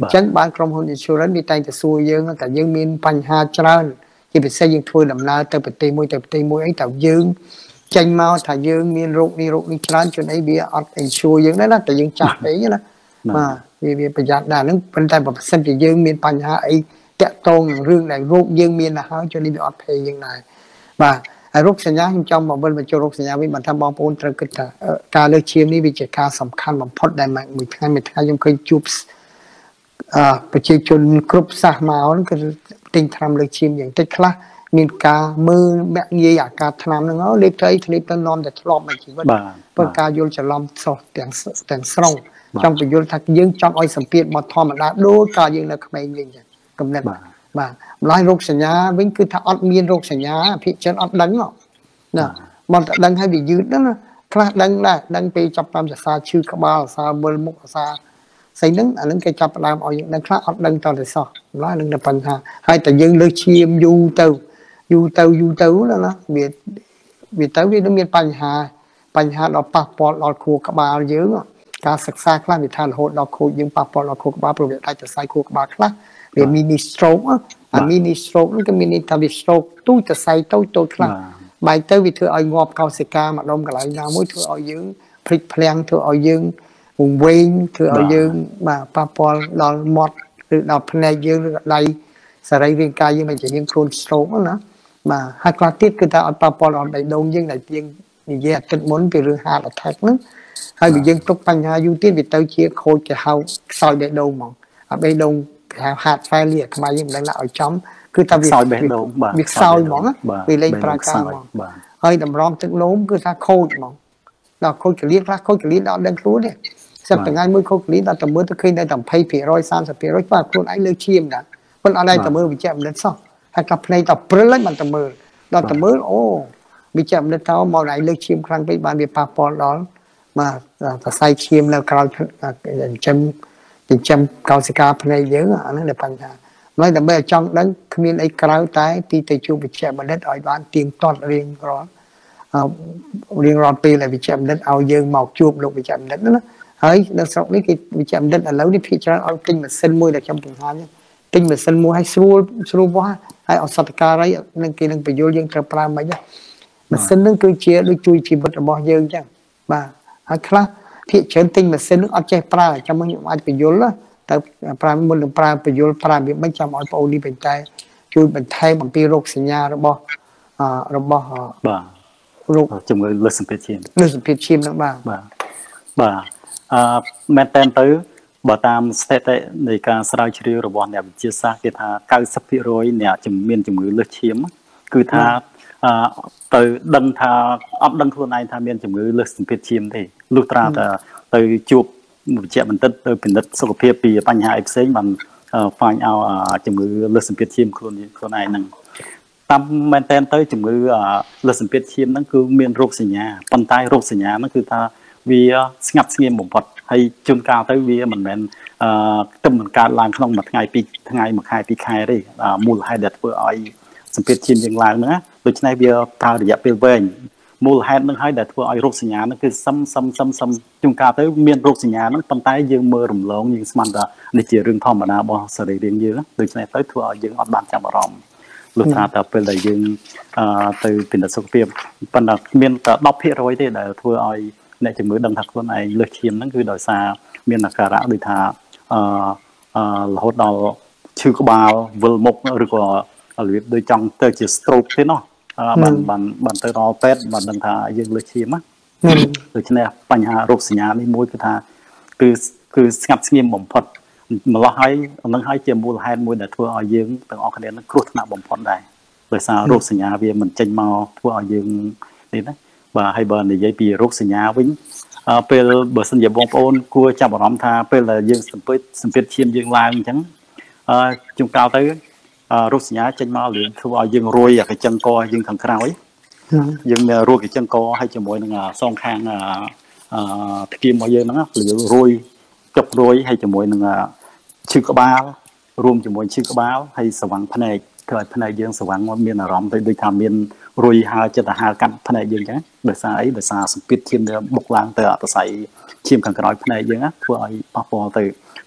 ចឹងបានក្រុមហ៊ុន insurance វាតែងតែសួរយើងតែយើងមានបញ្ហាច្រើនជាពិសេសយើងធ្វើដំណើរទៅប្រទេសមួយទៅប្រទេសមួយអីតើយើងចេញមកថាយើងមានរោគនេះច្រើនជួនអីវាអត់ insure យើងដែរណាតែយើងចាស់ពេកណាបាទវាប្រយ័ត្នដែរហ្នឹងប៉ុន្តែបើសិនជាយើងមានបញ្ហាអីតាក់ទងនឹងរឿងដែលរោគយើងមានទៅហើយជួននេះវាអត់ភ័យយើងដែរបាទហើយរោគសញ្ញាខ្ញុំចង់មកវិលបញ្ចូលរោគសញ្ញាវិញបើថាបងប្អូនត្រូវគិតថាការលើកឈាមនេះវាជាការសំខាន់បំផុតដែលមួយថ្ងៃខ្ញុំឃើញជួបប្រជាជនគ្រប់សាសមកហ្នឹងគឺទិញថ្នាំលើកឈាមយ៉ាងតិចខ្លះមានការមើលមាក់ងាយអាការថ្នាំហ្នឹងលេបទៅអីធ្លាប់ទៅនាំតែធ្លាប់មកជីវិតព្រោះការយល់ច្រឡំសោះទាំងស្រុងចង់បញ្យល់ថាយើងចង់ឲ្យសម្ពាធមកធម្មតាដូចកាលយើងនៅក្មេងវិញចឹងកំណត់បាទម្ល៉េះរោគសញ្ញាវិញគឺថាអត់មានរោគសញ្ញាភាគច្រើនអត់ដឹងណាមកតែដឹងឲ្យវាយឺតណាខ្លះដឹងដែរដឹងពេលចាប់តាមសរសើរឈឺក្បាលសរសើរវិលមុខសរសើរស្អីហ្នឹងអាហ្នឹងគេចាប់ផ្ដើមឲ្យយើងដឹងខ្លះអត់ដឹងតតែសោះម្ល៉េះនឹងតែបញ្ហាហើយតែយើងលើសឈាមយូរទៅណាវានឹងមានបញ្ហាដល់ប៉ះពាល់ដល់ខួរក្បាលយើងការសិក្សាខ្លះវាថារហូតដល់ខូចយើងប៉ះពាល់ដល់ខួរក្បាលព្រោះវាដាច់សរសៃខួរក្បាលខ្លះវា mini stroke អា mini stroke ហ្នឹងគឺមានន័យថាវា stroke ទូចសរសៃតូចខ្លះបែរទៅវាធ្វើឲ្យងាប់កោសិកាម្ដុំកន្លែងណាមួយធ្វើឲ្យយើងភ្លេចភ្លាំងធ្វើឲ្យយើងវង្វេងធ្វើឲ្យយើងបាទប៉ះពាល់ដល់មាត់ឬដល់ភ្នែកយើងឬដៃសរីរាង្គកាយយើងមិនជាយើងខ្លួន stroke ណាបាទហើយខ្លះទៀតគឺថាឲ្យប៉ះពាល់ដល់បេះដូងយើងដែលយើងនិយាយអាទិត្យមុនពីរឿង heart attack ហ្នឹងហើយបើយើងទុកបញ្ហាយូរទៀតវាទៅជាខូចគេហៅខ្សោយបេះដូងហ្មងអាបេះដូងគេហៅ heart failure ខ្មែរយើងមិនដឹងឲ្យចំគឺថាវាខ្សោយបេះដូងបាទវាខ្សោយហ្មងវាលេងប្រើការហ្មងហើយតម្រំទឹកនោមគឺថាខូចហ្មងដល់ខូចកលៀនខ្លះខូចកលៀនដល់ដឹងខ្លួនទេសិតថ្ងៃមួយខូចកលៀនដល់តែមើលទៅឃើញតែ20% 30% បាទខ្លួនឯងលើឈាមដែរប៉ុន្តែអត់ឯងតែមើលវិជ្ជាបណ្ឌិតសោះហើយក៏ភ្នែកទៅព្រិលហើយមិនតែមើលដល់តែមើលអូវិជ្ជាបណ្ឌិតទៅមកឯងលើឈាមខ្លាំងពេកបានវាប៉ះពាល់ដល់បាទសរសៃឈាមនៅក្រោយចិញ្ចឹមកោសិកាភ្នែកយើងអាហ្នឹងដែលបញ្ហាហើយដើម្បីឲ្យចង់ដឹងគ្មានអីក្រៅតែទីទៅជួបវិជ្ជាបណ្ឌិតឲ្យបានទៀងទាត់រៀងរាល់ពេលដែលវិជ្ជាបណ្ឌិតឲ្យយើងមកជួបលោកវិជ្ជាបណ្ឌិតណាហើយនៅស្រុកនេះគេវិជ្ជាបណ្ឌិតឥឡូវនេះភាគច្រើនឲ្យទិញម៉ាស៊ីនមួយដែលខ្ញុំបង្ហាញទិញម៉ាស៊ីនមួយឲ្យស្រួលវាស់ហើយអសតការីនឹងគេនឹងបញ្យល់យើងត្រូវប្រើមិនម៉ាស៊ីនហ្នឹងគឺជាដូចជួយជីវិតរបស់យើងអញ្ចឹងបាទហើយខ្លះភាគច្រើនទិញម៉ាស៊ីនហ្នឹងអត់ចេះប្រើចាំខ្ញុំអាចបញ្យល់ទៅប្រើមុននឹងប្រើបញ្យល់ប្រើវាមិនចាំឲ្យបងអូននេះបែរតែជួយបន្ថែមអំពីរោគសញ្ញារបស់បាទរោគជំងឺលើសសម្ពាធឈាមហ្នឹងបាទមែនតើទៅបើតាម ស្ថិតិនៃការស្រាវជ្រាវរបស់អ្នកវិទ្យាសាស្ត្រគេថា 90% អ្នកមានជំងឺលើសឈាមគឺថាទៅដឹងថាអត់ដឹងខ្លួនឯងថាមានជំងឺលើសសម្ពាធឈាមទេលុះត្រាតែទៅជួបវិជ្ជាបណ្ឌិតទៅពិនិត្យសុខភាពពីបញ្ហាផ្សេងបានហ្វាញឲ្យជំងឺលើសសម្ពាធឈាមខ្លួនឯងហ្នឹងតាមមែនតើទៅជំងឺលើសសម្ពាធឈាមហ្នឹងគឺមានរោគសញ្ញាប៉ុន្តែរោគសញ្ញាហ្នឹងគឺថាវាស្ងាត់ស្ងៀមបំផុតហើយជួនកាលទៅវាមិនមែនទៅមិនកើតឡើងក្នុងមួយថ្ងៃពីរថ្ងៃមួយខែពីរខែទេមូលហេតុដែលធ្វើឲ្យសម្ពាធឈាមយើងឡើងហ្នឹងដូច្នេះវាប្រើរយៈពេលវែងមូលហេតុនឹងហើយដែលធ្វើឲ្យរោគសញ្ញាហ្នឹងគឺសឹមជួនកាលទៅមានរោគសញ្ញាហ្នឹងប៉ុន្តែយើងមើលរំលងយើងស្មានថានេះជារឿងធម្មតារបស់សរីរាង្គយើងដូច្នេះទៅធ្វើឲ្យយើងអត់បានចាប់អារម្មណ៍លុះត្រាតែពេលដែលយើងទៅពិនិត្យសុខភាពប៉ុន្តែមានតែ 10% ទេដែលធ្វើឲ្យអ្នកជំងឺដឹងថាខ្លួនឯងលើសឈាមហ្នឹងគឺដោយសារមានអាការៈដូចថារហូតដល់ឈឺក្បាលវិលមុខឬក៏របៀបដូចចង់ទៅជា stroke ទេណោះបានទៅដល់ពេទ្យបានដឹងថាយើងលើសឈាមណាដូច្នេះបញ្ហារោគសញ្ញានេះមួយគឺថាគឺស្ងាត់ស្ងៀមបំផុតម្ល៉េះហើយនឹងហើយជាមូលហេតុមួយដែលធ្វើឲ្យយើងទាំងអស់គ្នានឹងគ្រោះថ្នាក់បំផុតដែរដោយសាររោគសញ្ញាវាមិនចេញមកធ្វើឲ្យយើងនេះណាបាទហើយបើនិយាយពីរោគសញ្ញាវិញពេលបើសិនជាបងប្អូនគួរចាប់អារម្មណ៍ថាពេលដែលយើងសម្ពាធឈាមយើងឡើងអញ្ចឹងជួនកាលទៅរោគសញ្ញាចេញមកលឿនធ្វើឲ្យយើងរួយអាកញ្ចឹងកយើងខាងក្រោយយើងមានរួយកញ្ចឹងកហើយជាមួយនឹងសងខាងថ្គាមរបស់យើងហ្នឹងរួយចុករួយហើយជាមួយនឹងឈឺក្បាលរួមជាមួយឈឺក្បាលហើយស្វាំងភ្នែកធ្វើឲ្យភ្នែកយើងស្វាំងមានអារម្មណ៍ទៅដូចថាមានរួយហើចិត្តទៅហើកាត់ភ្នែកយើងអញ្ចឹងដោយសារអីដោយសារសម្ពាធឈាមវាបុកឡើងទៅអត្តស័យឈាមខាងក្រោយភ្នែកយើងធ្វើឲ្យប៉ះពាល់ទៅ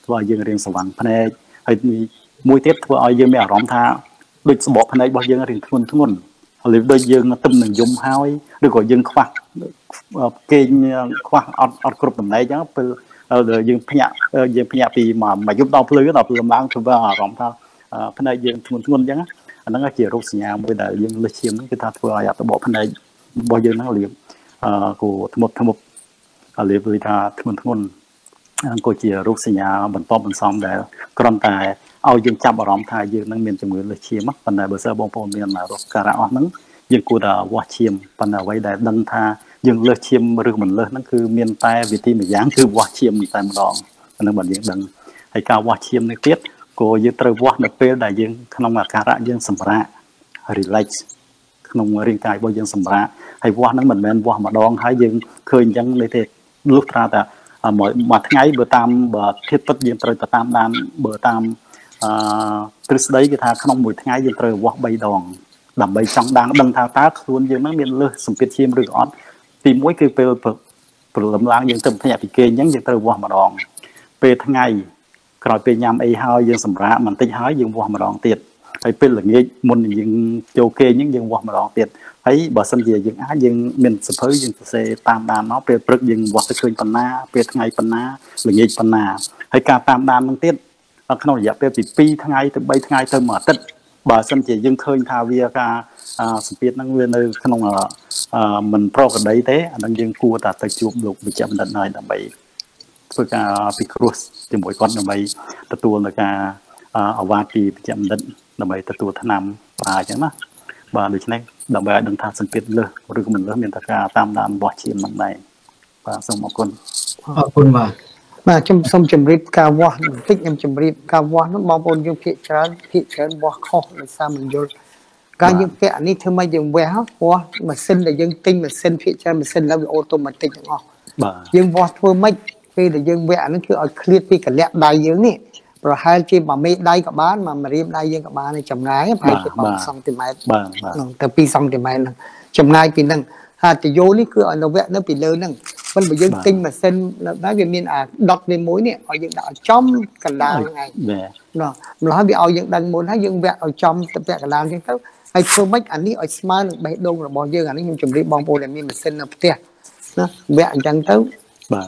ធ្វើឲ្យយើងរៀងស្វាំងភ្នែកហើយមួយទៀតធ្វើឲ្យយើងមានអារម្មណ៍ថាដូចស្បកភ្នែករបស់យើងរៀងធ្ងន់ហើយដូចយើងទឹមនឹងយំហើយឬក៏យើងខ្វះគេងខ្វះអត់គ្រប់ចំណែកអញ្ចឹងពេលយើងភ្ញាក់ពីមួយយប់ដល់ភ្លឺដល់ព្រលឹមឡើងធ្វើអារម្មណ៍ថាភ្នែកយើងធ្ងន់អញ្ចឹងអាហ្នឹងជារោគសញ្ញាមួយដែលយើងលើសឈាមហ្នឹងគឺថាធ្វើឲ្យអត្តបកភ្នែករបស់យើងហ្នឹងរៀងគូធ្មត់លេបថាធ្ងន់ហ្នឹងក៏ជារោគសញ្ញាបន្តបន្សំដែលគ្រាន់តែឲ្យយើងចាប់អារម្មណ៍ថាយើងនឹងមានជំងឺលើសឈាមប៉ុន្តែបើសិនបងប្អូនមានរោគការៈអស់ហ្នឹងយើងគួរតែវាស់ឈាមប៉ុន្តែអ្វីដែលដឹងថាយើងលើសឈាមឬមិនលើសហ្នឹងគឺមានតែវិធីមួយយ៉ាងគឺវាស់ឈាមតែម្ដងអាហ្នឹងបើយើងដឹងហើយការវាស់ឈាមនេះទៀតក៏យើងត្រូវវាស់នៅពេលដែលយើងក្នុងអាការៈយើងសម្រាក relax ក្នុងរាងកាយរបស់យើងសម្រាកហើយវាស់ហ្នឹងមិនមែនវាស់ម្ដងហើយយើងឃើញអញ្ចឹងនេះទេលុះត្រាតែមួយថ្ងៃបើធៀបពិតយើងត្រូវទៅតាមដានបើតាមទ្រឹស្ដីគេថាក្នុងមួយថ្ងៃយើងត្រូវវាស់3ដងដើម្បីចង់ដឹងថាតើខ្លួនយើងហ្នឹងមានលើសសម្ពាធឈាមឬក៏អត់ទី1គឺពេលព្រលឹមឡើងយើងទៅភ្ញាក់ពីគេអញ្ចឹងយើងត្រូវវាស់ម្ដងពេលថ្ងៃក្រោយពេលញ៉ាំអីហើយយើងសម្រាកបន្តិចហើយយើងវាស់ម្ដងទៀតហើយពេលល្ងាចមុនយើងចូលគេអញ្ចឹងយើងវាស់ម្ដងទៀតហើយបើសិនជាយើងអាចយើងមានសភៅយើងសរសេរតាមដានមកពេលព្រឹកយើងវាស់ទៅឃើញប៉ុណ្ណាពេលថ្ងៃប៉ុណ្ណាល្ងាចប៉ុណ្ណាហើយការតាមដានហ្នឹងទៀតក្នុងរយៈពេលពី2ថ្ងៃទៅ3ថ្ងៃទៅមួយអាទិត្យបើសិនជាយើងឃើញថាវាការសម្ពាធហ្នឹងវានៅក្នុងមិនប្រក្រតីទេអាហ្នឹងយើងគួរតែទៅជួបលោកវិជ្ជបណ្ឌិតហើយដើម្បីធ្វើការពិគ្រោះជាមួយគាត់ដើម្បីទទួលនៅការអាវ៉ាតពីវិជ្ជបណ្ឌិតដើម្បីទទួលថ្នាំអញ្ចឹងណាបាទដូច្នេះដើម្បីឲ្យដឹងថាសម្ពាធលើសឬក៏មិនលើសមានតែការតាមដានវាស់ឈាមហ្នឹងដែរបាទសូមអរគុណបាទខ្ញុំសូមជម្រាបការវាស់បន្តិចខ្ញុំជម្រាបការវាស់នោះបងប្អូនយើងភាគច្រើនវាស់ខុសដោយសារមិនយល់ការយើងពាក់អានេះធ្វើម៉េចយើងវាស់វាស់ម៉ាស៊ីនដែលយើងទិញម៉ាស៊ីនភាគច្រើនម៉ាស៊ីនឡើងវាអូតូម៉ាទិកទាំងអស់បាទយើងវាស់ធ្វើម៉េចពេលដែលយើងវាក់អានេះគឺឲ្យឃ្លាតពីកលាក់ដៃយើងនេះប្រហែលជា1មេដៃក៏បាន1រៀមដៃយើងក៏បានចម្ងាយប្រហែលជា2សង់ទីម៉ែត្រទៅ2សង់ទីម៉ែត្រហ្នឹងចម្ងាយពីហ្នឹងហើយតយោនេះគឺឲ្យនៅវាក់នៅពីលើហ្នឹងប៉ុន្តែបើយើងទិញម៉ាស៊ីនដែរវាមានអាដុតវាមួយនេះឲ្យយើងដាក់ឲ្យចំកណ្ដាលហ្នឹងឯងណាម្ល៉េះវាឲ្យយើងដឹងមុនហើយយើងវាក់ឲ្យចំទៅពាក់កណ្ដាលអញ្ចឹងទៅហើយធ្វើម៉េចអានេះឲ្យស្មើនឹងបេះដូងរបស់យើងអានេះខ្ញុំជម្រាបបងប្អូនដែលមានម៉ាស៊ីននៅផ្ទះណាវាក់អញ្ចឹងទៅបាទ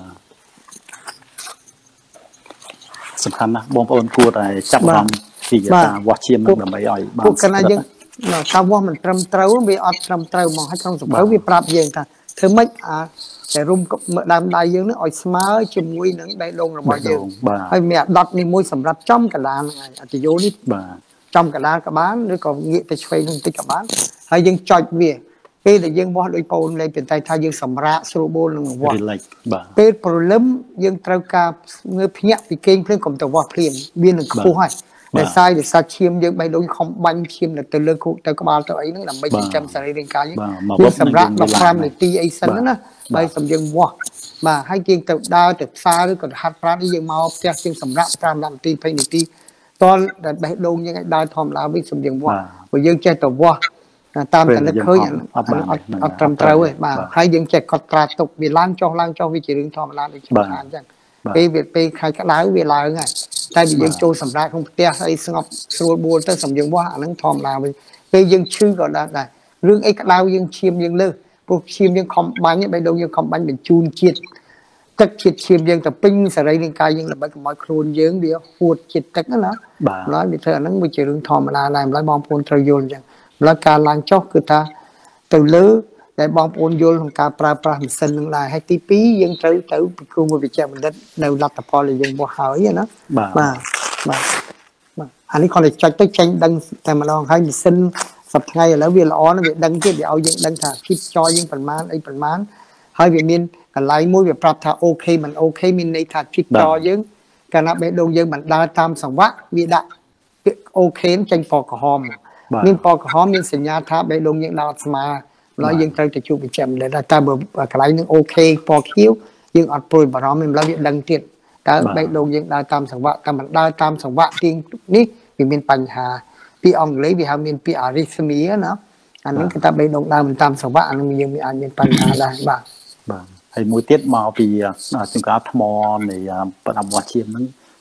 សំខាន់ណាស់បងប្អូនគួរតែចាប់អារម្មណ៍ពីការវាស់ឈាមនឹងដើម្បីឲ្យបានពួកកណ្ដាលយើងការវាស់មិនត្រឹមត្រូវវាអត់ត្រឹមត្រូវមកហើយក្នុងសភៅវាប្រាប់យើងថាធ្វើម៉េចតែរុំដើមដៃយើងនឹងឲ្យស្មើជាមួយនឹងបេះដូងរបស់យើងហើយមានអាដុតនេះមួយសម្រាប់ចំកណ្ដាលហ្នឹងឯងអតិយោនេះបាទចំកណ្ដាលក៏បានឬក៏ងាកទៅឆ្វេងបន្តិចក៏បានហើយយើងចុចវាពេលដែលយើងវាស់ដោយបងប្អូនលេងតែថាយើងសម្រាកស្រួលបួលនឹងវាស់ពេលព្រលឹមយើងត្រូវការងើបភ្ញាក់ពីគេងភ្លាមកុំទៅវាស់ភ្លាមវានឹងខ្ពស់ហើយដែលសារឈាមយើងបេះដូងខំបាញ់ឈាមទៅលើគូទៅក្បាលទៅអីហ្នឹងដើម្បីចិញ្ចឹមសរីរាង្គកាយយើងសម្រាប់15នាទីអីសិនណាបើសម្យើងវាស់បាទហើយយើងទៅដើរទៅផ្សារឬក៏ហាត់ប្រាណយើងមកផ្ទះយើងសម្រាប់15នាទី20នាទីតលដែលបេះដូងយើងឲ្យដើរធម្មតាវិញសម្យើងវាស់ព្រោះយើងចេះតែវាស់តាមតែនឹកឃើញអត់ត្រឹមត្រូវទេបាទហើយយើងចេះកត់ត្រាទុកវាឡើងចុះវាជារឿងធម្មតាដូចខ្ញុំថាអញ្ចឹងពេលខែក្តៅវាឡើងហើយតែបើយើងចូលសម្រាប់ក្នុងផ្ទះអីស្ងប់ស្រួលបួលទៅសម្យើងវាស់អាហ្នឹងធម្មតាវិញពេលយើងឈឺក៏ដែររឿងអីក្តៅយើងឈាមយើងលើសព្រោះឈាមយើងខំបាញ់បេះដូងយើងខំបាញ់បញ្ជូនជាតិទឹកជាតិឈាមយើងទៅពេញសរីរាង្គកាយយើងដើម្បីកុំឲ្យខ្លួនយើងវាហួតជាតិទឹកណាឡើយវាធ្វើអាហ្នឹងវាជារឿងធម្មតាដែរម្ល៉េះបងប្អូនត្រូវយល់អញ្ចឹងម្ល៉េះការឡើងចុះគឺថាទៅលើដែលបងប្អូនយល់ក្នុងការប្រើប្រាស់ម៉ាស៊ីននឹងដែរហើយទី2យើងត្រូវទៅពិគ្រោះមួយវិជ្ជាបណ្ឌិតនៅលទ្ធផលដែលយើងបោះហើយណាបាទអានេះគាត់តែចុចទៅចេញដឹងតែម្ដងហើយម៉ាស៊ីនសប្តាហ៍ឥឡូវវាល្អណាស់វាដឹងទៀតវាឲ្យយើងដឹងថាគិតចោយើងប្រមាណអីប្រមាណហើយវាមានកន្លែងមួយវាប្រាប់ថាអូខេមិនអូខេមានន័យថាគិតចោយើងកាលណាបេះដូងយើងមិនដើរតាមសង្វាក់វាដាក់អូខេចេញពណ៌ក្រហមមានពណ៌ក្រហមមានសញ្ញាថាបេះដូងយើងដើរស្មើឡើយយើងត្រូវទៅជួបវិជ្ជាបណ្ឌិតតែបើកន្លែងនឹងអូខេពណ៌ខៀវយើងអត់ព្រួយបារម្ភទេម្ល៉េះវាដឹងទៀតតើបេះដូងយើងដើរតាមសង្វាក់តែមិនដើរតាមសង្វាក់ទៀងនេះវាមានបញ្ហាពីអង់គ្លេសវាហៅមានពី arrhythmia ណាអានឹងគឺថាបេះដូងដើរមិនតាមសង្វាក់អានឹងយើងអាចមានបញ្ហាដែរបាទហើយមួយទៀតមកពីជំងឺថ្មនៃប្រដាប់វាស់ឈាមហ្នឹង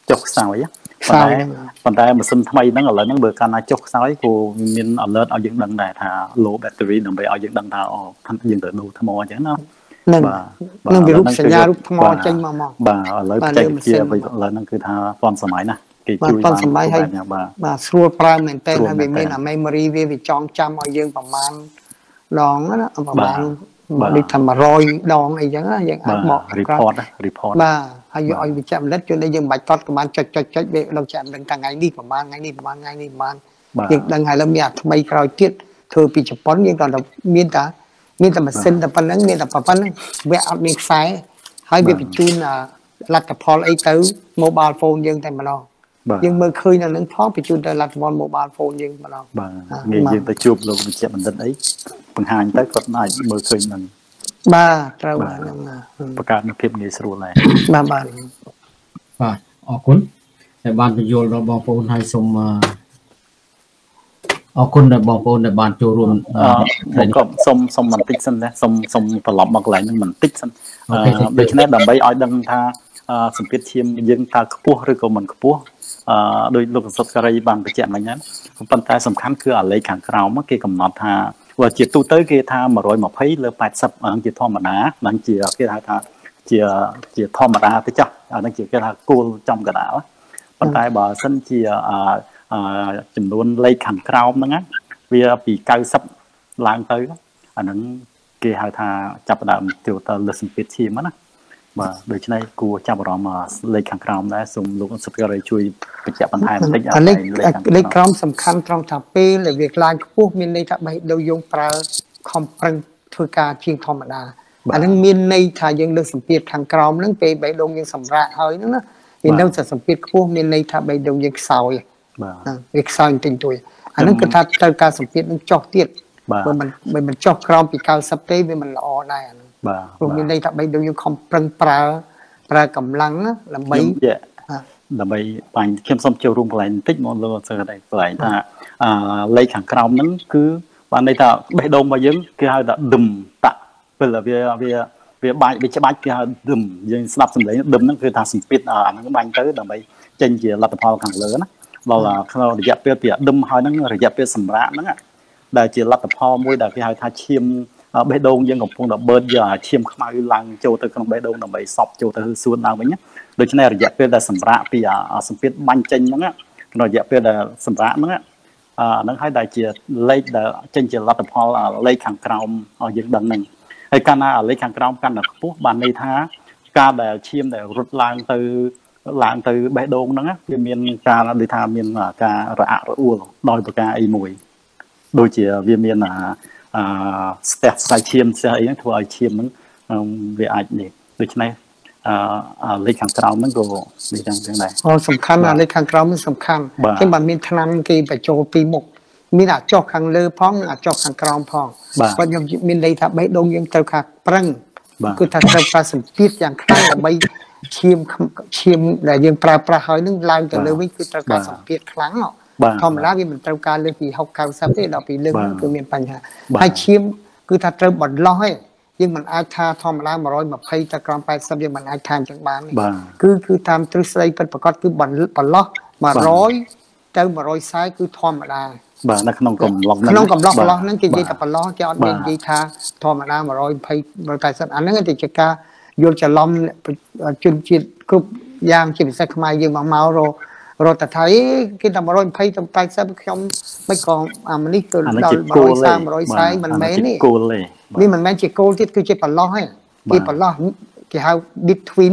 ចុះខ្សោយប៉ុន្តែម៉ាស៊ីនថ្មីហ្នឹងឥឡូវហ្នឹងបើកាលណាចុះខ្សោយគួរមាន alert ឲ្យយើងដឹងដែរថា low battery ដើម្បីឲ្យយើងដឹងថាអូយើងត្រូវដូរថ្មអញ្ចឹងណានឹងវារូបសញ្ញារូបថ្មចេញមកបាទឥឡូវបច្ចេកវិទ្យាឥឡូវហ្នឹងគឺថាទាន់សម័យណាគេជួយបានសម័យហើយបាទស្រួលប្រើមែនតើហើយវាមាន memory វាចងចាំឲ្យយើងប្រមាណដងណាប្រមាណដូចថា100ដងអីចឹងយើងអាចបក report បាទហើយយកឲ្យវាចាំលិតជួយឲ្យយើងមិនបាច់តត់ក៏បានចុចវាលោកចាំដឹងថ្ងៃនេះប្រមាណថ្ងៃនេះប្រមាណថ្ងៃនេះប្រមាណយើងដឹងហើយលើមានអាថ្មីក្រោយទៀតធ្វើពីជប៉ុនយើងគាត់មានតែម៉ាស៊ីនតែប៉ុណ្្នឹងមានតែប៉ុណ្្នឹងវាអត់មានខ្សែហើយវាបញ្ជូនលទ្ធផលអីទៅ mobile phone យើងតែម្ដងយើងមើលឃើញនៅនឹងផងបញ្ជូនទៅលទ្ធផល mobile phone យើងម្ដងបាទងាយយើងទៅជួបលោកវិជ្ជបណ្ឌិតអីបង្ហាញទៅគាត់អាចមើលឃើញនឹងបាទត្រូវបាទហ្នឹងបង្កើតនូវភាពងាយស្រួលដែរបាទអរគុណដែលបានបញ្យល់ដល់បងប្អូនហើយសូមអរគុណដល់បងប្អូនដែលបានចូលរួមខ្ញុំក៏សុំបន្តិចសិនដែរសុំត្រឡប់មកកន្លែងហ្នឹងបន្តិចសិនដូច្នេះដើម្បីឲ្យដឹងថាសម្ពាធឈាមយើងតើខ្ពស់ឬក៏មិនខ្ពស់ដោយលោកសុតការីបានបញ្ជាក់មិញហ្នឹងប៉ុន្តែសំខាន់គឺអាលេខខាងក្រោមគេកំណត់ថាបើជាទូទៅគេថា120លើ80ហ្នឹងជាធម្មតាហ្នឹងជាគេហៅថាជាធម្មតាទៅចាស់អាហ្នឹងជាគេថាគោលចំកណ្ដាលប៉ុន្តែបើសិនជាចំនួនលេខខាងក្រោមហ្នឹងវាពី90ឡើងទៅអាហ្នឹងគេហៅថាចាប់ផ្ដើមទៅលើសម្ពាធឈាមណាបាទដូច្នេះគួរចាប់អារម្មណ៍លេខខាងក្រោមដែរសូមលោកសុតការីជួយបញ្ជាក់បន្ថែមបន្តិចលេខក្រោមសំខាន់ត្រង់ថាពេលដែលវាឡើងខ្ពស់មានន័យថាបេះដូងយើងប្រើខំប្រឹងធ្វើការជាងធម្មតាអាហ្នឹងមានន័យថាយើងលើកសម្ពាធខាងក្រោមហ្នឹងពេលបេះដូងយើងសម្រាកហើយហ្នឹងណាវានៅតែសម្ពាធខ្ពស់មានន័យថាបេះដូងយើងខ្សោយបាទវាខ្សោយបន្តិចតួចអាហ្នឹងគឺថាត្រូវការសម្ពាធនឹងចុះទៀតបើមិនចុះក្រោមពី90ទេវាមិនល្អដែរអាហ្នឹងបាទព្រោះមានន័យថាបេះដូងយើងខំប្រឹងប្រើកម្លាំងដើម្បីបាញ់ខ្ញុំសូមចូលរួមកន្លែងបន្តិចមកលោកសើតែកន្លែងថាលេខខាងក្រោមហ្នឹងគឺបានន័យថាបេះដូងរបស់យើងគេហៅថាដឹមតាក់ពេលវាបាច់វាច្បាច់គេហៅដឹមយើងស្ដាប់សម្លេងដឹមហ្នឹងគឺថាសម្ពាធអាហ្នឹងបាញ់ទៅដើម្បីចេញជាលទ្ធផលខាងលើណាដល់ក្នុងរយៈពេលពីដឹមហើយហ្នឹងរយៈពេលសម្រាប់ហ្នឹងដែលជាលទ្ធផលមួយដែលគេហៅថាឈាមបេះដូងយើងកំពុងតែបឺតយកឈាមខ្មៅឡើងចូលទៅក្នុងបេះដូងដើម្បីសប់ចូលទៅសួនឡើងវិញដូច្នេះរយៈពេលដែលសម្រាប់ពីសម្ពាធបាញ់ចេញហ្នឹងក្នុងរយៈពេលដែលសម្រាប់ហ្នឹងហ្នឹងហើយដែលជាលេខដែលចេញជាលទ្ធផលលេខខាងក្រោមឲ្យយើងដឹងហ្នឹងហើយកាលណាលេខខាងក្រោមកាន់តែខ្ពស់បានន័យថាការដែលឈាមដែលរត់ឡើងទៅបេះដូងហ្នឹងវាមានការដូចថាមានការរអាក់រអួលដោយប្រការអីមួយដូចជាវាមានស្ទះខ្សែឈាមស្ទះអីហ្នឹងធ្វើឲ្យឈាមហ្នឹងវាអាចនេះដូច្នេះលេខខាងក្រោមហ្នឹងក៏ដូចចឹងដែរសំខាន់លេខខាងក្រោមហ្នឹងសំខាន់គេបានមានថ្នាំគេបញ្ចូលពីរមុខមានអាចុះខាងលើផងនិងអាចុះខាងក្រោមផងគាត់ខ្ញុំមានន័យថាបេះដូងយើងត្រូវការប្រឹងគឺថាត្រូវការសម្ពាធយ៉ាងខ្លាំងដើម្បីឈាមដែលយើងប្រើប្រាស់ហើយនឹងឡើងទៅលើវិញគឺត្រូវការសម្ពាធខ្លាំងធម្មតាវាមិនត្រូវការលើសពី60 90ទេដល់ពីលើគឺមានបញ្ហាហើយឈាមគឺថាត្រូវបន្លោះឯងយើងមិនអាចថាធម្មតា120ទៅក្រោម80យើងមិនអាចថាអញ្ចឹងបានគឺតាមទ្រឹស្ដីពិតប្រាកដគឺបន្លោះ100ទៅ140គឺធម្មតាបាទនៅក្នុងកំឡុងហ្នឹងគេនិយាយតែបន្លោះគេអត់មាននិយាយថាធម្មតា120 180អាហ្នឹងតែជាការយល់ច្រឡំជនជាតិគ្រប់យ៉ាងជាពិសេសខ្មែរយើងមករត់ថាគេតែ120ទៅ80ខ្ញុំមិនក៏អានេះគឺដល់130 140មិនមែនទេនេះមិនមែនជាគោលទៀតគឺជាបន្លោះឯងគេបន្លោះគេហៅ between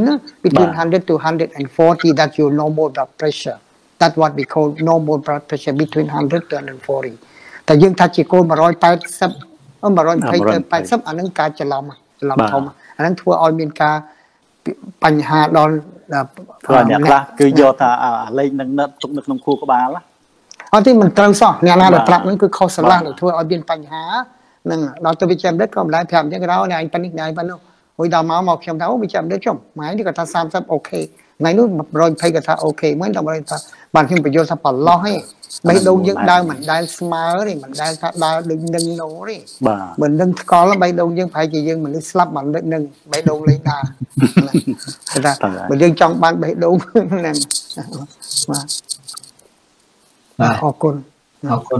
100 to 140 that your normal blood pressure that's what we call normal blood pressure between 100 to 140តែយើងថាជាគោល180 120ទៅ80អានឹងការច្រឡំធំអានឹងធ្វើឲ្យមានការបញ្ហាដល់ព្រោះអ្នកខ្លះគឺយកថាលេខនឹងនៅទុកនៅក្នុងខួរក្បាលអត់ទេមិនត្រូវសោះអ្នកណាដែលប្រាប់ហ្នឹងគឺខុសស្រឡះដែលធ្វើឲ្យមានបញ្ហានឹងដល់ទៅវិជ្ជាបណ្ឌិតក៏មិនដែរប្រាប់អញ្ចឹងក៏ដល់ឯងប៉ានេះឯងប៉ានោះហួយដល់មកខ្ញុំថាអូវិជ្ជាបណ្ឌិតចុះម៉ែនេះគាត់ថា30អូខេថ្ងៃនោះ120គាត់ថាអូខេមិនដល់100ថាបានខ្ញុំបញ្យល់ថាប្រឡោះឯងបេះដូងយើងដើរមិនដែលស្មើទេមិនដែលថាដើរដូចនឹងណូទេមិននឹងស្កល់បេះដូងយើងប្រហែលជាយើងមនុស្សស្លាប់មិននឹងបេះដូងលេងដើរថាបើយើងចង់បានបេះដូងហ្នឹងបាទអរគុណអរគុណ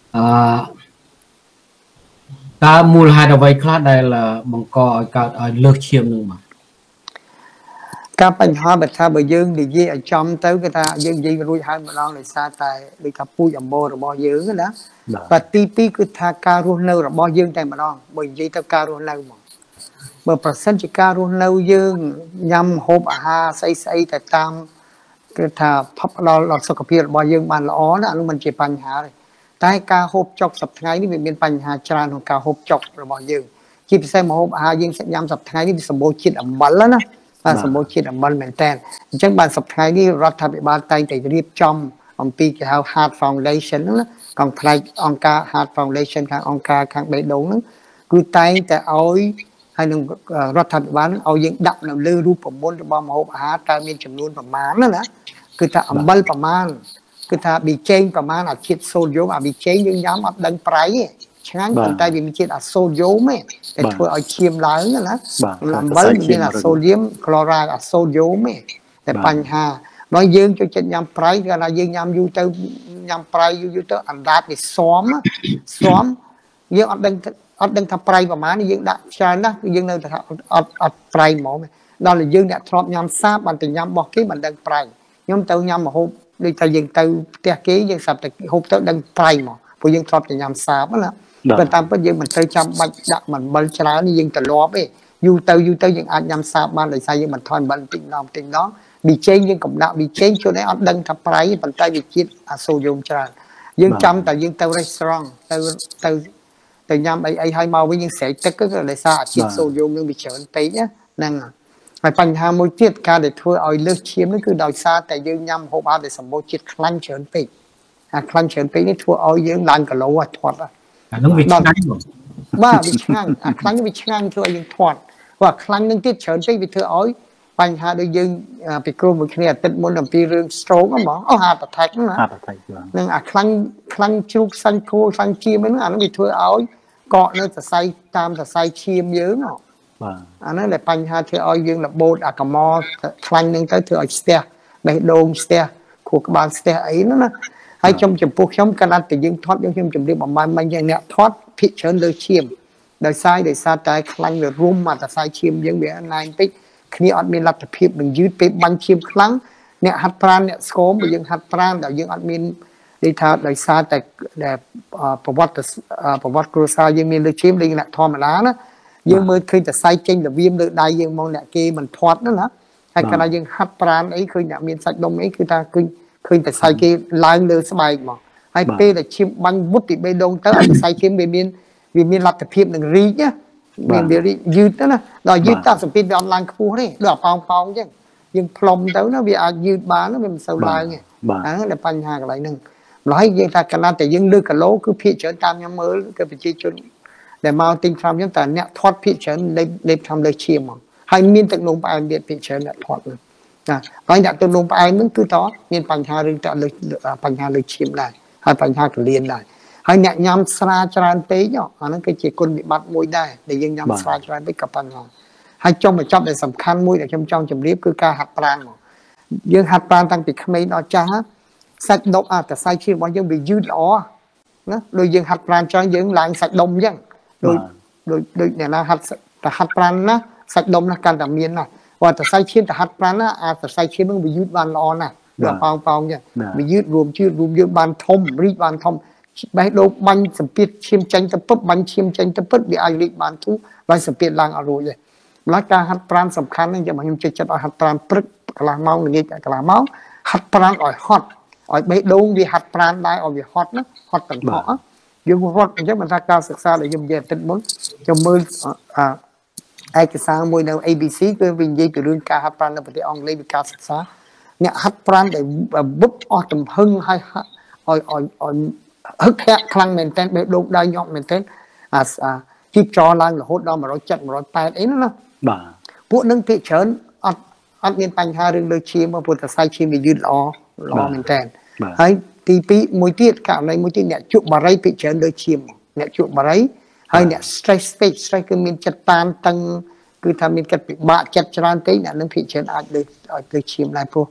តើមូលហេតុអ្វីខ្លះដែលបង្កឲ្យកើតឲ្យលើសឈាមនឹងបាទការបញ្ហាបើថាបើយើងនិយាយឲ្យចំទៅគឺថាយើងនិយាយរួចហើយម្ដងដោយសារតែដូចថាពូជអម្បូររបស់យើងណាបាទទី2គឺថាការរស់នៅរបស់យើងតែម្ដងបើនិយាយទៅការរស់នៅមកបើប្រសិនជាការរស់នៅយើងញ៉ាំហូបអាហារស្អីតែតាមគឺថាផាប់ដល់សុខភាពរបស់យើងបានល្អណាអានោះមិនជាបញ្ហាទេតែការហូបចុកសប្តាហ៍នេះវាមានបញ្ហាច្រើនក្នុងការហូបចុករបស់យើងជាពិសេសម្ហូបអាហារយើងញ៉ាំសប្តាហ៍នេះវាសម្បូរជាតិអំបិលណាបាទសម្បូរជាតិអំបិលមែនតើអញ្ចឹងបានសប្តាហ៍នេះរដ្ឋាភិបាលតែងតែរៀបចំអំពីគេហៅ Heart Foundation ណាកងផ្នែកអង្គការ Heart Foundation ខាងអង្គការខាងបេដងហ្នឹងគឺតែងតែឲ្យហើយនឹងរដ្ឋាភិបាលឲ្យយើងដាក់នៅលើរូបមន្តរបស់ម្ហូបអាហារតើមានចំនួនប្រមាណណាគឺថាអំបិលប្រមាណគឺថាប៊ីចេងប្រមាណអាជាតិសូដ្យូមអាប៊ីចេងយើងញ៉ាំអត់ដឹងប្រៃទេឆ្ងាញ់ប៉ុន្តែវាមានជាតិអាសូដ្យូមទេតែធ្វើឲ្យឈាមឡើងណាអំបិលមានអាសូដ្យូមក្លរ៉ាអាសូដ្យូមទេតែបញ្ហាបើយើងចូលចិត្តញ៉ាំប្រៃគឺថាយើងញ៉ាំយូរទៅញ៉ាំប្រៃយូរទៅអណ្ដាតវាស៊ាំយើងអត់ដឹងថាប្រៃប្រមាណយើងដាក់ច្រើនណាស់គឺយើងនៅតែអត់ប្រៃហ្មងដល់តែយើងអ្នកធ្លាប់ញ៉ាំសាបបានតែញ៉ាំរបស់គេមិនដឹងប្រៃខ្ញុំទៅញ៉ាំម្ហូបដូចថាយើងទៅផ្ទះគេយើងស្រាប់តែហូបទៅដឹងប្រៃហ្មងព្រោះយើងធ្លាប់តែញ៉ាំសាបណាតែតាមពិតយើងមិនត្រូវចាំបាច់ដាក់អំបិលច្រើនយើងទលាប់ទេយូរទៅយើងអាចញ៉ាំសាបបានដោយសារយើងបន្ថយអំបិលបន្តិចប៊ីចេងយើងកំដាក់ប៊ីចេងជួនឯងអត់ដឹងថាប្រៃប៉ុន្តែវាជាតិអាសូដ្យូមច្រើនយើងចាំតែយើងទៅ restaurant ទៅញ៉ាំអីហើយមកវិញយើងស្រែកទឹកគឺដោយសារអាជាតិសូដ្យូមនឹងវាច្រើនពេកហ្នឹងហើយបញ្ហាមួយទៀតការដែលធ្វើឲ្យលើសឈាមនេះគឺដោយសារតែយើងញ៉ាំហូបអាហារដែលសម្បូរជាតិខ្លាញ់ច្រើនពេកអាខ្លាញ់ច្រើនពេកនេះធ្វើឲ្យយើងឡើងគីឡូធាត់អានោះវាឆ្ងាញ់បាទវាឆ្ងាញ់អាខ្លាញ់វាឆ្ងាញ់ធ្វើឲ្យយើងធាត់ព្រោះខ្លាញ់នឹងទៀតច្រើនពេកវាធ្វើឲ្យបញ្ហាដូចយើងពីគ្រូមួយគ្នាអាទិត្យមុនអំពីរឿង stroke ហ្មងheart attack ណានឹងអាខ្លាញ់ជ្រូកសាញ់គោសាញ់ឈាមហ្នឹងអានោះវាធ្វើឲ្យកកនៅសរសៃតាមសរសៃឈាមយើងបាទអាហ្នឹងដែលបញ្ហាធ្វើឲ្យយើងរបូតអាកមខ្លាញ់ហ្នឹងទៅធ្វើឲ្យស្ទះបេះដូងស្ទះខួរក្បាលស្ទះអីណាហើយចំពោះខ្ញុំកណាត់តែយើងធាត់ខ្ញុំជម្រាបអំបញ្ញមិញយ៉ាងអ្នកធាត់ភិកច្រើនលើឈាមដោយសារតែខ្លាញ់វារុំអាសរសៃឈាមយើងវាណែនពេកគ្នាអត់មានលទ្ធភាពនឹងយឺតពេលបាញ់ឈាមខ្លាំងអ្នកហាត់ប្រាណអ្នកស្គមបើយើងហាត់ប្រាណដល់យើងអត់មាននិយាយថាដោយសារតែប្រវត្តិគ្រួសារយើងមានលើឈាមដូចអ្នកធម្មតាណាយើងមើលឃើញតែសៃចេញលវៀមលើដៃយើងមកអ្នកគេមិនធាត់ណាហើយកាលណាយើងហាត់ប្រាណអីឃើញអ្នកមានសាច់ដុំអីគឺថាឃើញតែសៃគេឡើងលើស្បែកមកហើយពេលដែលឈាមបាញ់វុតពីបេះដូងទៅអាសៃឈាមវាមានលទ្ធភាពនឹងរីកណាមានវាយឺតណាដល់យឺតតាសម្ពាធវាអត់ឡើងខ្ពស់ទេដូចអាប៉ោងអញ្ចឹងយើងផ្លុំទៅណាវាអាចយឺតបានវាមិនសូវឡើងទេហ្នឹងតែបញ្ហាកន្លែងហ្នឹងម្ល៉េះយើងថាកាលណាតែយើងលើគីឡូគឺភាគច្រើនតាមខ្ញុំមើលគឺប្រជាជនដែលមកទិញថ្នាំខ្ញុំតែអ្នកធាត់ភាគច្រើនលេបថ្នាំលើឈាមមកហើយមានទឹកនោមផ្អែមទៀតភាគច្រើនអ្នកធាត់ហ្នឹងណាហើយអ្នកទឹកនោមផ្អែមហ្នឹងគឺតមានបញ្ហារឿងតលើបញ្ហាលើឈាមដែរហើយបញ្ហាកលៀនដែរហើយអ្នកញ៉ាំស្រាច្រើនពេកអាហ្នឹងគឺជាគុណវិបត្តិមួយដែរដែលយើងញ៉ាំស្រាច្រើនពេកក៏បញ្ហាហើយចុងបញ្ចប់ដែលសំខាន់មួយដែលខ្ញុំចង់ជម្រាបគឺការហាត់ប្រាណមកយើងហាត់ប្រាណតាំងពីក្មេងដល់ចាស់សាច់ដុំអាតសៃឈាមរបស់យើងវាយឺតល្អណាដូចយើងហាត់ប្រាណច្រើនយើងឡើងសាច់ដុំអញ្ចឹងដូចអ្នកណាហាត់ប្រាណណាសាច់ដុំណាកាន់តែមានណាបើតសៃឈាមទៅហាត់ប្រាណណាអាតសៃឈាមនឹងវាយឺតបានល្អណាស់ដល់ប៉ោងអញ្ចឹងវាយឺតរួមយើងបានធំរីកបានធំបេះដូងបាញ់សម្ពាធឈាមចេញទៅពឹបបាញ់ឈាមចេញទៅពឹបវាអាចរីកបានធូរហើយសម្ពាធឡើងអត់រួចទេម្ល៉េះការហាត់ប្រាណសំខាន់ហ្នឹងខ្ញុំចិត្តឲ្យហាត់ប្រាណព្រឹកកន្លះម៉ោងល្ងាចកន្លះម៉ោងហាត់ប្រាណឲ្យហត់ឲ្យបេះដូងវាហាត់ប្រាណដែរឲ្យវាហត់ណាហត់ទាំងហក់យើងរត់អញ្ចឹងមិនថាការសិក្សាដែលខ្ញុំនិយាយអាទិត្យមុនខ្ញុំមើលឯកសារមួយនៅ ABC គឺវានិយាយពីរឿងការហាត់ប្រាណនៅប្រទេសអង់គ្លេសពីការសិក្សាអ្នកហាត់ប្រាណដែលវឹបអស់ទំហឹងឲ្យហឹកធាក់ខ្លាំងមែនទែនបេះដូងដៃញាប់មែនទែនជីបចរឡើងរហូតដល់170 180អីណាបាទពួកនឹងភាគច្រើនអត់មានបញ្ហារឿងលើឈាមព្រោះតែសៃឈាមវាយឺតល្អមែនទែនហើយទី2មួយទៀតករណីមួយទៀតអ្នកជក់បារីភាគច្រើនលើឈាមអ្នកជក់បារីហើយអ្នក stress គឺមានចិត្តតានតឹងគឺថាមានចិត្តពិបាកចិត្តច្រើនពេកអ្នកនឹងភាគច្រើនអាចលើឈាមដែរព្រោះ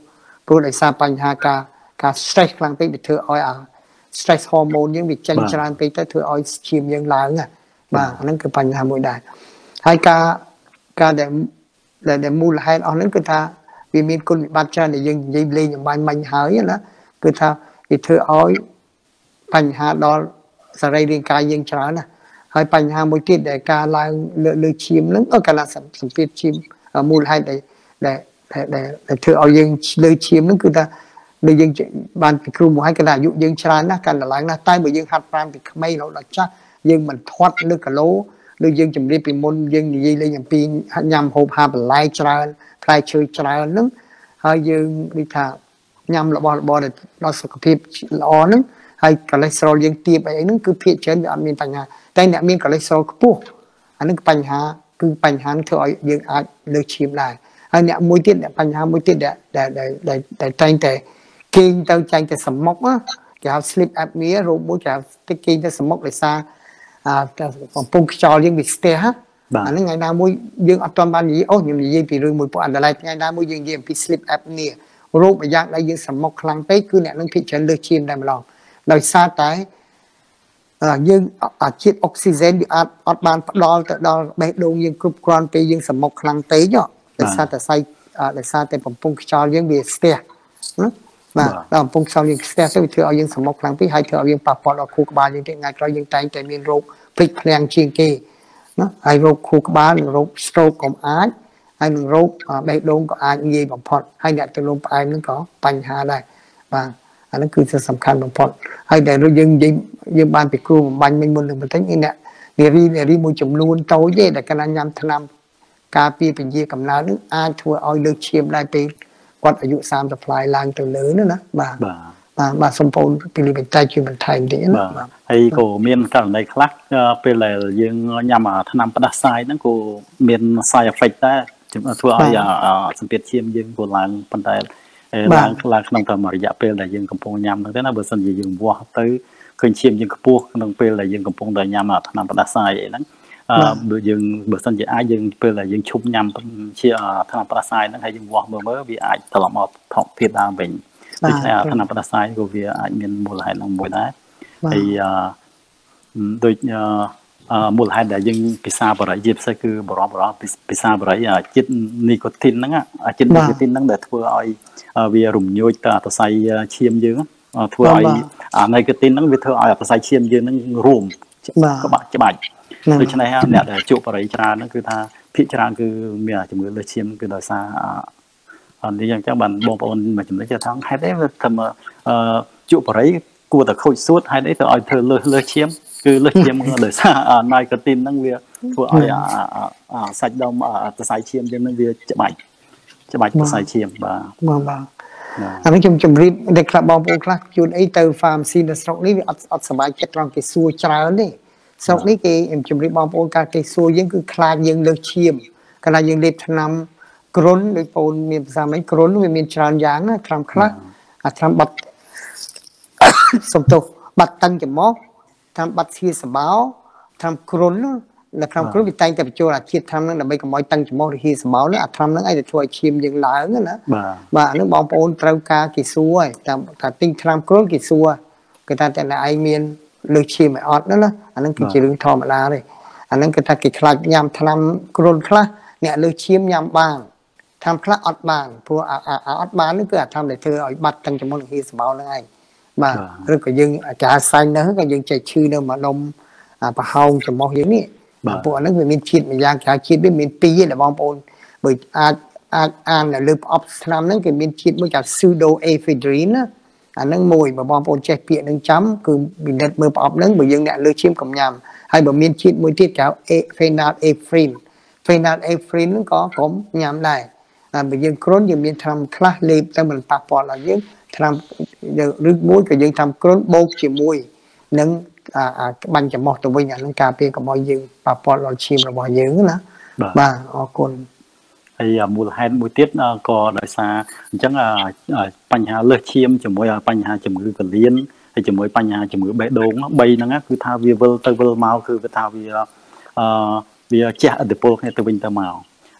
ព្រោះដោយសារបញ្ហាការ stress ខ្លាំងពេកវាធ្វើឲ្យstress hormone យើងវាចេញច្រើនពេកទៅធ្វើឲ្យឈាមយើងឡើងបាទអាហ្នឹងគឺបញ្ហាមួយដែរហើយការដែលមូលហេតុអស់ហ្នឹងគឺថាវាមានគុណវិបត្តិច្រើនដែលយើងនិយាយលេងអំបញ្ញមិញហើយណាគឺថាវាធ្វើឲ្យបញ្ហាដល់សរីរាង្គកាយយើងច្រើនណាហើយបញ្ហាមួយទៀតដែលការឡើងលើឈាមហ្នឹងកាលណាសម្ពាធឈាមមូលហេតុដែលធ្វើឲ្យយើងលើឈាមហ្នឹងគឺថាដូចយើងបានពីគ្រូមកឲ្យកាលអាយុយើងច្រើនណាស់កាន់តែឡើងណាស់តែបើយើងហាត់ប្រាណពីក្មេងរហូតដល់ចាស់យើងមិនធាត់លើគីឡូដូចយើងជម្រាបពីមុនយើងនិយាយលេងអំពីញ៉ាំហូបហាបន្លែច្រើនផ្លែឈើច្រើនហ្នឹងហើយយើងដូចថាញ៉ាំរបស់របរដល់សុខភាពល្អហ្នឹងហើយកូលេស្តេរ៉ុលយើងទាបអីហ្នឹងគឺភាគច្រើនវាអត់មានបញ្ហាតែអ្នកមានកូលេស្តេរ៉ុលខ្ពស់អាហ្នឹងបញ្ហាធ្វើឲ្យយើងអាចលើឈាមដែរហើយអ្នកមួយទៀតបញ្ហាមួយទៀតដែលតែងតែគេងទៅចាញ់តែសមុកគេហៅ sleep apnea រោគមួយគេហៅតិចគេងទៅសមុកដោយសារកំពុងខ្យល់យើងវាស្ទះអាហ្នឹងថ្ងៃណាមួយយើងអត់ទាន់បាននិយាយខ្ញុំនិយាយពីរឿងមួយពួកអន្តរជាតិថ្ងៃណាមួយយើងនិយាយអំពី sleep apnea រោគមួយយ៉ាងដែលយើងសមុកខ្លាំងពេកគឺអ្នកនឹងភាគច្រើនលើសឈាមតែម្ដងដោយសារតែយើងជាតិអុកស៊ីហ្សែនវាអត់បានផ្ដល់ទៅដល់បេះដូងយើងគ្រប់គ្រាន់ពេលយើងសមុកខ្លាំងពេកដោយសារតែបំពង់ខ្យល់យើងវាស្ទះណាបាទដល់បំពង់ខ្យល់យើងស្ទះទៅវាធ្វើឲ្យយើងសមុកខ្លាំងពេកហើយធ្វើឲ្យយើងប៉ះពាល់ដល់ខួរក្បាលយើងទៅថ្ងៃក្រោយយើងតែងតែមានរោគភ្លេចភ្លាំងជាងគេណាហើយរោគខួរក្បាលនិងរោគ stroke ក៏អាចហើយនឹងរោគបេះដូងក៏អាចងាយបំផុតហើយអ្នកទៅលំផ្អែមហ្នឹងក៏បញ្ហាដែរបាទអាហ្នឹងគឺសំខាន់បំផុតហើយដែលយើងនិយាយយើងបានពីគ្រូបំបញ្ញមិញមុននឹងបន្តិចអ្នកនារីមួយចំនួនតូចទេដែលកណ្ដាលញ៉ាំថ្នាំការពារពញាកំណើតនឹងអាចធ្វើឲ្យលើកឈាមដែរពេលគាត់អាយុ30ផ្លាយឡើងទៅលើណាបាទសំពូនពីលីបន្តិចជួយបន្ថែមតិចណាបាទហើយក៏មានករណីខ្លះពេលដែលយើងញ៉ាំថ្នាំផ្ដាសាយហ្នឹងក៏មាន side effect ដែរធ្វើឲ្យសម្ពាធឈាមយើងក៏ឡើងប៉ុន្តែឡើងក្នុងតាមរយៈពេលដែលយើងកំពុងញ៉ាំហ្នឹងទៅណាបើមិនជាយើងវាស់ទៅឃើញឈាមយើងខ្ពស់ក្នុងពេលដែលយើងកំពុងតែញ៉ាំថ្នាំផ្ដាសាយអីហ្នឹងបើយើងបើមិនជាអាចយើងពេលដែលយើងឈប់ញ៉ាំជាថ្នាំផ្ដាសាយហ្នឹងហើយយើងវាស់មើលវាអាចត្រឡប់មកថោកភាពដើមវិញដូច្នេះថ្នាំផ្ដាសាយក៏វាអាចមានមូលហេតុហ្នឹងមួយដែរហើយដូចមូលហេតុដែលយើងពិសាបរិយជាពិសេសគឺបរិបរពិសាបរិយជាតិនីកូទីនហ្នឹងជាតិនីកូទីនហ្នឹងដែលធ្វើឲ្យវារំញោចទៅអត្តស័យឈាមយើងធ្វើឲ្យនីកូទីនហ្នឹងវាធ្វើឲ្យអត្តស័យឈាមយើងហ្នឹងរួមច្បាច់ដូច្នេះអ្នកដែលជក់បរិយច្រើនហ្នឹងគឺថាភាគច្រើនគឺមានជំងឺលើសឈាមគឺដោយសារនេះអញ្ចឹងបានបងប្អូនមកចំណុចថាហេតុអីវាថាជក់បរិយគួរតែខូចសួតហេតុអីទៅឲ្យធ្វើលើសឈាមគឺលើសឈាមដោយសារនីកូទីនហ្នឹងវាធ្វើឲ្យសាច់ដុំអត្តស័យឈាមយើងហ្នឹងវាច្បាច់អត្តស័យឈាមបាទអានេះខ្ញុំជម្រាបតែខ្លះបងប្អូនខ្លះជួនអីទៅ pharmacy នៅស្រុកនេះវាអត់សប្បាយចិត្តត្រង់គេសួរច្រើនទេស្រុកនេះគេខ្ញុំជម្រាបបងប្អូនការគេសួរយើងគឺខ្លាចយើងលើសឈាមកាលណាយើងលេបថ្នាំគ្រុនដូចបងមានភាសាមិនគ្រុនវាមានច្រើនយ៉ាងណាថ្នាំខ្លះថ្នាំបាត់សំទោសបាត់តឹងច្រមុះថ្នាំបាត់ឈាសបោថ្នាំគ្រុននៅក្នុងគ្រុនវាតែងតែបញ្ចូលអាជាតិថ្នាំហ្នឹងដើម្បីកុំឲ្យតឹងច្រមុះឬហៀសបោនោះអាថ្នាំហ្នឹងឯងទៅធ្វើឲ្យឈាមយើងឡើងណាបាទអានេះបងប្អូនត្រូវការគេសួរហើយតែទិញថ្នាំគ្រុនគេសួរគេថាតែឯងមានលើសឈាមឲ្យអត់ណាអាហ្នឹងគឺជារឿងធម្មតាទេអាហ្នឹងគេថាគេខ្លាចញ៉ាំថ្នាំគ្រុនខ្លះអ្នកលើសឈាមញ៉ាំបានថ្នាំខ្លះអត់បានព្រោះអត់បាននោះគឺអាថ្នាំដែលធ្វើឲ្យបាត់តឹងច្រមុះនិងហៀសបោហ្នឹងឯងបាទឬក៏យើងការសាញ់នៅក៏យើងចេះឈឺនៅម្ដុំប្រហោងច្រមុះយើងនេះពួកហ្នឹងវាមានជាតិមួយយ៉ាងគេហៅជាតិវាមាន2ទេបងប្អូនបើអាចអាននៅលើប្រអប់ថ្នាំហ្នឹងគេមានជាតិមួយគេ pseudoephedrine ណាអាហ្នឹងមួយបើបងប្អូនចេះពាក្យហ្នឹងចាំគឺពិនិត្យមើលប្រអប់ហ្នឹងបើយើងអ្នកលើឈាមកុំញ៉ាំហើយបើមានជាតិមួយទៀតគេហៅ phenylephrine ហ្នឹងក៏កុំញ៉ាំដែរបើយើងគ្រុនយើងមានថ្នាំខ្លះលេបទៅមិនប៉ះពាល់ដល់យើងថ្នាំឬមួយក៏យើងថ្នាំគ្រុនបូកជាមួយនឹងបាញ់ច្រមុះទៅវិញអានឹងការពារកុំឲ្យយើងប៉ះពាល់ដល់ឈាមរបស់យើងណាបាទអរគុណហើយមូលហេតុមួយទៀតក៏ដោយសារអញ្ចឹងបញ្ហាលើសឈាមជាមួយបញ្ហាជំងឺកលៀនហើយជាមួយបញ្ហាជំងឺបេះដូង3ហ្នឹងគឺថាវាវិលទៅវិលមកគឺថាវាជះឥទ្ធិពលគ្នាទៅវិញទៅមក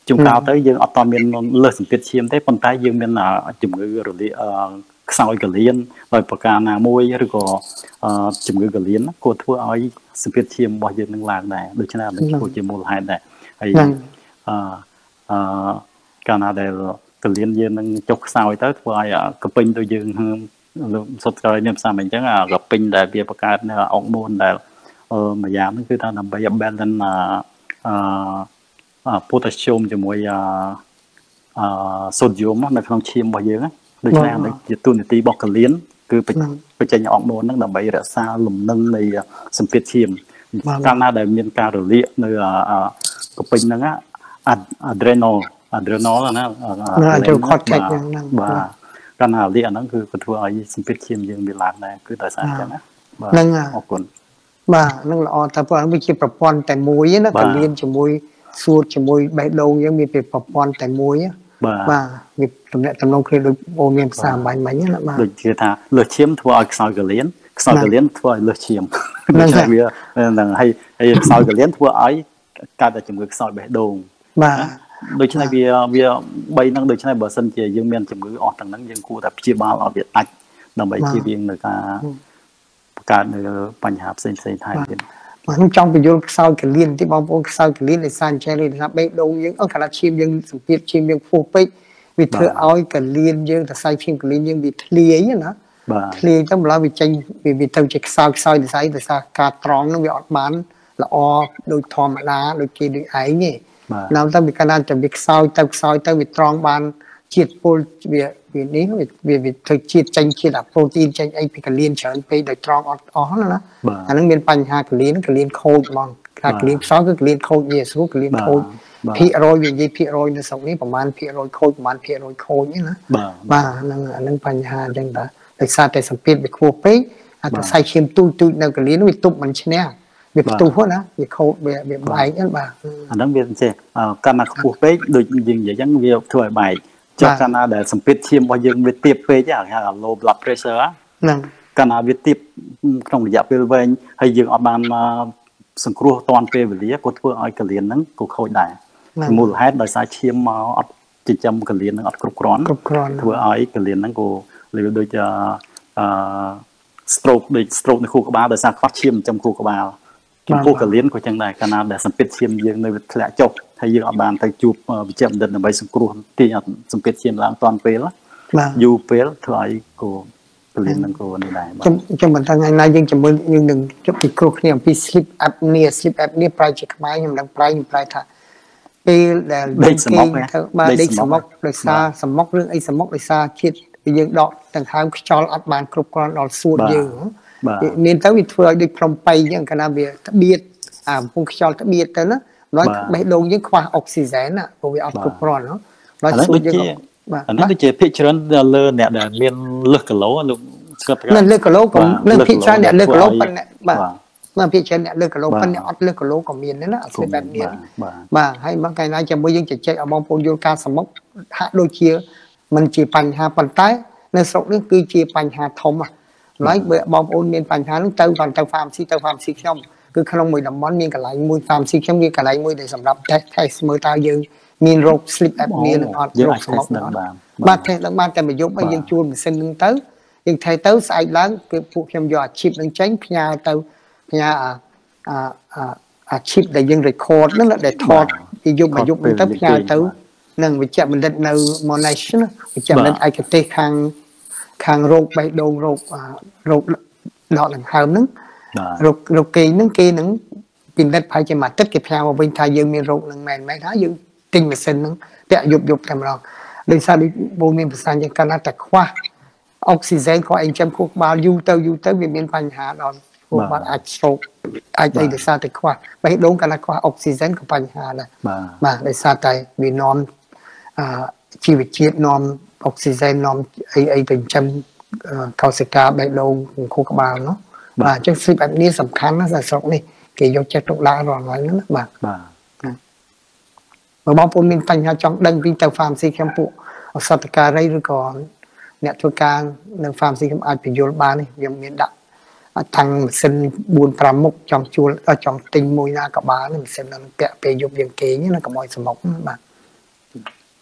chung cao tới dương ở toàn miền lơ sầm tiết chiêm thế còn tay dương miền chủng ngữ rồi đi sau cái liên rồi bậc ca nào môi rồi có chủng ngữ cái liên cô thua ấy sầm tiết chiêm bao dương năng làm này được cho nên mình cô chỉ mua hai này hay ca nào để cái liên dương năng chọc sau tới thua ai cái pin tôi dương sốt trời niệm sao mình chắc gặp pin để việc bậc ca ông môn để mà giảm nó cứ ta nằm bây giờ balance potassium cho mỗi sodium nó không chìm bao nhiêu á, được ra được tuần tí bọc cái liến cứ phải chạy nhỏ môn nó là bây giờ xa lùm nâng này sầm phiết chìm, Canada miền cao rồi liệt nơi cái pin nó á adrenal là nó và Canada liệt nó cứ cái thua ấy sầm phiết chìm dương bị lạc này cứ tại sao vậy đó, nâng nâng làแต่พอมันจะประพรแต่มวยนะการเรียนจะมวยสูตรจะมวยใบโดงยังมีเป็นประพรแต่มวยว่ามีตำแหน่งตำแหน่งเคยโดยโอเมียนสามใบไหมเนี่ยนะมาโดยที่ท่าเลือกเชี่ยมทั่วสาวกเลี้ยนทั่วเลือกเชี่ยมไม่ใช่เวียนั่งให้สาวกเลี้ยนทั่วไอ้การแต่จมูกสาวใบโดงโดยที่ในเวียใบนั่งโดยที่ในเบอร์สันเจียยังเมียนจมูกออกทางนั้นยังกูแต่จีบาเอาเบียดอัดนั่งใบจีเบียงเลยการปัญหาเส้นไทยเป็นมันจ้องไปโยนสาวกเลี้ยนที่บางคนสาวกเลี้ยนในซานเชลีนะครับใบโดงยังขนาดชิมยังสังเกตชิมยังฟูไปวิธีเอาการเรียนยังแต่ใส่พิมพ์การเรียนยังวิธีเลี้ยนะเลี้ยต้องเราวิจัยวิธีจะสาวแต่ใส่แต่สาวการตรองนั่งวิอดมันละอโดยธรรมดาโดยเกลือไอ้เนี่ยเราต้องมีการจะวิสาวแต่วิตรองบานฉีดโปรวินี้วิธีฉีดจังฉีดโปรตีนจังไอ้พิการเรียนเฉินไปโดยตรองอ๋อนะอันนั้นเป็นปัญหาการเรียนโคดมองการเรียนสาวก็เรียนโคดเยซูการเรียนโคดพี่โรยอย่างยี่พี่โรยในสองนี้ประมาณพี่โรยโคดประมาณพี่โรยโคดนี่นะบ้านั่งปัญหาจังแต่แต่ซาแต่สัมผัสไปครัวไปอาจจะใส่เข็มตู้ในการเรียนวิตุมันชนะวิตู้พวกนะวิโคดวิใบนั่นบ้าอันนั้นเป็นเช่การมาครัวไปโดยยิงอย่างวิวถอยใบจากการนาแต่สัมผัสเทียมว่ายังวิตีไปอย่างเงี้ยโลบลับเพรสเซอร์การนาวิตีต้องระยะเวลาให้ยิงออกมาสังครัวตอนเปรี้ยวเลี้ยก็ทั่วไอ้การเรียนนั้นก็เข้าได้มูลเหตุโดยสายเทียมมาอัดจิตจำการเรียนนั้นอัดกรุบกร้อนทั่วไอ้การเรียนนั้นก็เลยโดยจะสโตรกในคู่กบาโดยสารควัดเทียมจำคู่กบาคู่การเรียนก็จังได้การนาแต่สัมผัสเทียมยังในแถลจบให้ยิงออกมาแต่จูบวิจัยเดินในใบสังครัวที่สัมผัสเทียมล้างตอนเปรี้ยวยูเปรี้ยวทั่วไอ้ก็เรียนนั่งก็นี่ได้จำเป็นทางไงยังจำเป็นยังหนึ่งจะติดครูเนี่ยปีสลิปแอปเนี่ยปลายจะขมายยังดังปลายท่าปีแต่ได้สมองมาได้สมองเลยซาสมองเรื่องไอ้สมองเลยซาคิดยังดอกต่างหากจอลอัดบานกรุบกรอนดอกสูดยังเน้นทั้งวิธีโดยพรมไปยังขนาดเบียดพงจอลเบียดแต่นะร้อยไม่ลงยังควาออกซิเจนอ่ะพวกวิอัดกรุบกรอนเนาะร้อยสูดยังอันนั้นจะพิจารณาเลือเนี่ยเดี๋ยวเรียนเลือกกันแล้วลูกนั่นเลือกกันแล้วก็เรื่องพิจารณาเนี่ยเลือกกันแล้วปันเนี่ยเมื่อพิจารณาเนี่ยเลือกกันแล้วปันเนี่ยอัดเลือกกันแล้วก็มีนั่นแหละสิแบบนี้มาให้บางไงนะจะไม่ยังจะใจเอาบางคนโยนการสมองหาโดยเชียมันจีปัญหาปัญไตในสองนี่คือจีปัญหาทอมอ่ะร้อยเบื่อบางคนมีปัญหาเรื่องเตาก่อนเตาฟาร์มซีช่องคือขนมมวยดำมันมีกระไรมวยฟาร์มซีช่องมีกระไรมวยในสำหรับแท็กมือตายืนมีโรคสลิปแอปเนียนอดโรคสมองบ้านแท้แล้วบ้านแต่ไม่ยกไปยังจูนเส้นนึงเต้ายังไทยเต้าใส่ล้างคือผู้เขียนยอดชิปนึงเจ๊งพญาเต้าพญาชิปแต่ยังเรคคอร์ดนั่นแหละแต่ทอดที่ยกมานึงเต้าพญาเต้านั่งวิจัยมันเดินในมอนิชนะวิจัยมันไอกระเตะคางโรคใบโดงโรคดอกหลังหามนึงโรคกีนึงปินเด็ดภายใจมาตึกเก็บพญามาเป็นไทยยังมีโรคหนึ่งแมนไหมนะยังติงมาเส้นนึงเดี๋ยวยุบทำเราโดยสารโบมีภาษาอย่างการแต่คว้าออกซิเจนของเอ็นจำพวกบาลยูเตอร์มีปัญหาดอนพวกบาลอัดโศกอัดไอเดซาแต่คว้าไปลงกันนะคว้าออกซิเจนของปัญหาเลยมาในซาไตมีนอมชีวิตชีพนอมออกซิเจนนอมไอเป็นจำเขาสกาไปลงของคุกบาลเนาะมาจังสิแบบนี้สำคัญนะแต่สองนี่เกี่ยวกับตุลาร้อนไว้นั่นมาบางคนมีปัญหาจังดังที่เตาฟาร์มซีแคมปุสัตว์การไรหรือก่อนเนี่ยทุกการในฟาร์มซีแคมอาจเป็นโยลบานี่ยังมีดักทางเส้นบุญปรามุกจองจูจังติงมวยนากับบานี่เส้นนั้นเปะไปยุบยังเกยนี่นะกับมวยสมองนั่นมา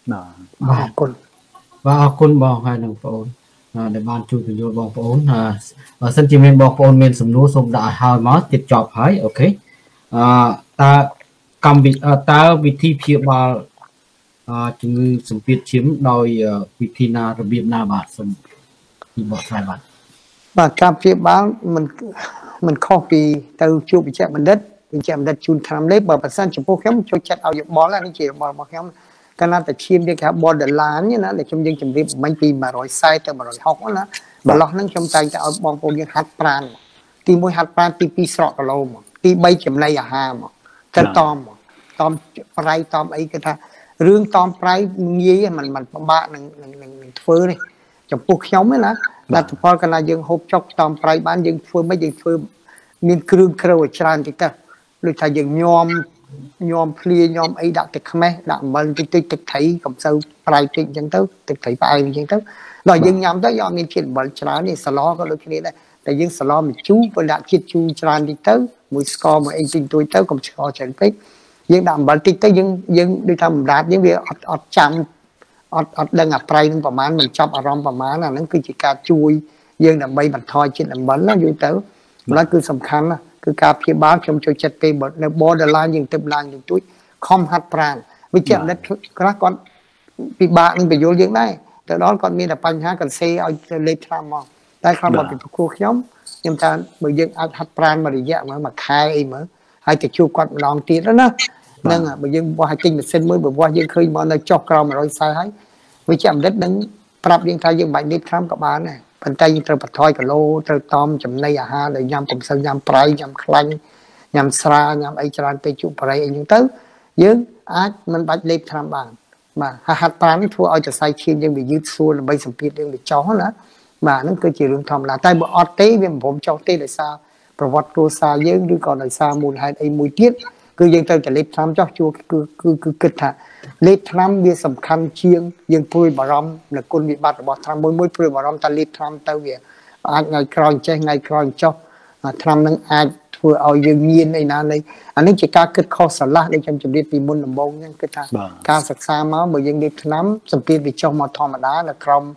បាទអរគុណបាទអរគុណបងហើយនឹងបងប្អូនដែលបានជួយពន្យល់បងប្អូនបើសិនជាមានបងប្អូនមានសំណួរសូមដាក់ឲ្យហើយមកទៀតចប់ហើយអូខេតើតើវិធីព្យាបាលជំងឺសម្ពាធឈាមដោយវិធីណារបៀបណាបាទសូមពីបកស្រាយបាទការព្យាបាលមិនខុសពីទៅជួបវិជ្ជបណ្ឌិតជូនថ្នាំលេបបើប្រសិនចំពោះខ្ញុំចូលចិត្តឲ្យយោបល់នេះជាយោបល់របស់ខ្ញុំកាលណាតែឈាមយើងគេហៅ borderline ណាដែលខ្ញុំយើងជម្រាបមិញពី140ទៅ160ណាបន្លោះហ្នឹងខ្ញុំតែងតែឲ្យបងប្អូនយើងហាត់ប្រាណទី1ហាត់ប្រាណទី2ស្រកគីឡូមកទី3ចំណីអាហារមកទៅតមប្រៃតមអីគេថារឿងតមប្រៃងាយមិនពិបាកនឹងធ្វើនេះចំពោះខ្ញុំណាលទ្ធផលកាលណាយើងហូបចុកតមប្រៃបានយើងធ្វើមិនយើងធ្វើមានគ្រឿងក្រៅឲ្យច្រើនតិចទៅដូចថាយើងញោមភ្លាញោមអីដាក់ទឹកខ្មេះដាក់អំបិលតិចទឹកថៃកុំសូវប្រៃពេកអញ្ចឹងទៅទឹកថៃផ្អែមអញ្ចឹងទៅដល់យើងញ៉ាំទៅយកមានជាតិអំបិលច្រើននេះសឡក៏ដូចគ្នាដែរតែយើងសឡមួយជូរបើដាក់ជាតិជូរច្រើនតិចទៅមួយស្ករមួយអីតិចតួចទៅកុំស្ករច្រើនពេកយើងដាក់អំបិលតិចទៅយើងដូចថាសម្រាប់យើងវាអត់ចាំអត់ដឹងអាប្រៃនឹងប្រហែលមិនចាប់អារម្មណ៍ប្រហែលអាហ្នឹងគឺជាការជួយយើងដើម្បីបន្ថយជាតិអំបិលណាយល់ទៅម្ល៉េះគឺសំខាន់ណាគឺការព្យាបាលខ្ញុំចូលចិត្តពេលនៅ borderline យើងទៅឡើងទៅទួចខំហាត់ប្រាណវិជ្ជាបណ្ឌិតខ្លះគាត់ពិបាកនឹងបញ្យល់យើងដែរទៅដល់គាត់មានតែបញ្ហាកន្សេឲ្យទៅលេបថ្នាំមកតែខ្លះមកពីគ្រូខ្ញុំថាបើយើងអាចហាត់ប្រាណមួយរយៈមួយខែអីមើលហើយទៅជួបគាត់ម្ដងទៀតណាហ្នឹងបើយើងបោះឲ្យទិញម៉ាស៊ីនមួយបើបោះយើងឃើញមកនៅចុះក្រោម140ហើយវិជ្ជាបណ្ឌិតនឹងប្រាប់យើងថាយើងមិនបាច់លេបថ្នាំក៏បានដែរប៉ុន្តែយើងត្រូវបន្ថយគីឡូត្រូវតមចំណីអាហារដែលញ៉ាំកុំសូវញ៉ាំប្រៃញ៉ាំខ្លាញ់ញ៉ាំស្រាញ៉ាំអីច្រើនពេកជក់ប្រៃអីហ្នឹងទៅយើងអាចមិនបាច់លេបថ្នាំបានបាទហាត់ប្រាណនេះធ្វើឲ្យសរសៃឈាមយើងវាយឺតស្រួលដើម្បីសម្ពាធយើងវាចុះណាបាទហ្នឹងគឺជារឿងធម្មតាតែបើអត់ទេវាមិនព្រមចុះទេដោយសារប្រវត្តិគ្រួសារយើងឬក៏ដោយសារមូលហេតុអីមួយទៀតគឺយើងត្រូវតែលេបថ្នាំចុះជួគឺគិតថាលេបថ្នាំវាសំខាន់ជាងយើងព្រួយបារម្ភនៅគុណវិបត្តិរបស់ថ្នាំមួយព្រួយបារម្ភថាលេបថ្នាំទៅវាអាចថ្ងៃក្រោយចេះថ្ងៃក្រោយចុះថ្នាំនឹងអាចធ្វើឲ្យយើងញៀនអីណានៃអានេះជាការគិតខុសស្រឡះដែលខ្ញុំជម្រាបពីមុនដំបូងហ្នឹងគឺថាការសិក្សាមកបើយើងលេបថ្នាំសម្ពាធវាចុះមកធម្មតានៅក្រោម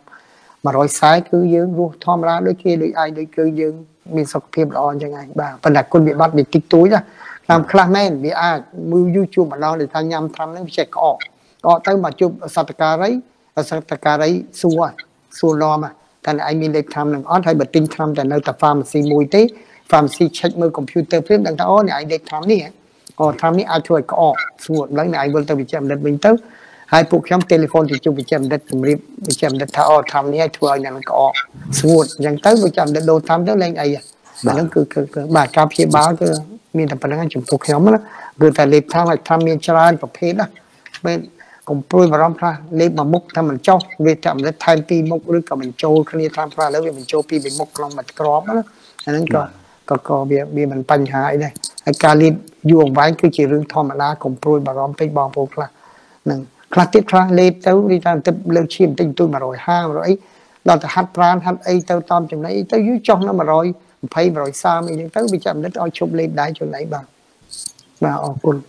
140គឺយើងរស់ធម្មតាដូចគេដូចឯងដូចគឺយើងមានសុខភាពល្អអញ្ចឹងឯងបាទប៉ុន្តែគុណវិបត្តិវាតិចតួចណាតាមខ្លះមែនវាអាចមើលយូរជួបម្ដងដែលថាញ៉ាំថ្នាំហ្នឹងវាចេះក្អកទៅមកជួបសត្វការីសួរនាំតែឯងមានលេខថ្នាំនឹងអត់ហើយបើទិញថ្នាំតែនៅតែ pharmacy មួយទេ pharmacy check មើល computer ព្រាមដឹងថាអូនេះឯងលេខថ្នាំនេះថ្នាំនេះអាចធ្វើឲ្យក្អកស្ងួតឡើងឯងវិលទៅវិជ្ជាបណ្ឌិតវិញទៅហើយពួកខ្ញុំ telephone ទៅជួបវិជ្ជាបណ្ឌិតជំរាបវិជ្ជាបណ្ឌិតថាថ្នាំនេះឲ្យធ្វើឲ្យអ្នកនឹងក្អកស្ងួតអញ្ចឹងទៅវិជ្ជាបណ្ឌិតដូរថ្នាំទៅលែងអីហ្នឹងគឺបាទការព្យាបាលគឺមានតែប៉ុណ្្នឹងចំពោះខ្ញុំណាគឺតែលេបថ្នាំឲ្យថ្នាំមានច្រើនប្រភេទណាពេលកុំព្រួយបារម្ភខ្លះលេបមួយមុខថាមិនចុះវាតែមិនថែមពីរមុខឬក៏បញ្ចូលគ្នាថ្នាំខ្លះឥឡូវវាបញ្ចូលពីរមុខក្នុងមួយក្របណាអាហ្នឹងក៏វាមិនបញ្ហាអីដែរហើយការលេបយូរអង្វែងគឺជារឿងធម្មតាកុំព្រួយបារម្ភពេកបងប្អូនខ្លះហ្នឹងខ្លះទៀតខ្លះលេបទៅនិយាយថាទឹកលើកឈាមបន្តិចបន្តួច150អីដល់ទៅហាត់ប្រាណហាត់អីទៅតាមចំណីទៅយូរចុះនៅ120 130អីចឹងទៅវាចាំនិតឲ្យជប់លេបដែរចំណៃបាទអរគុណ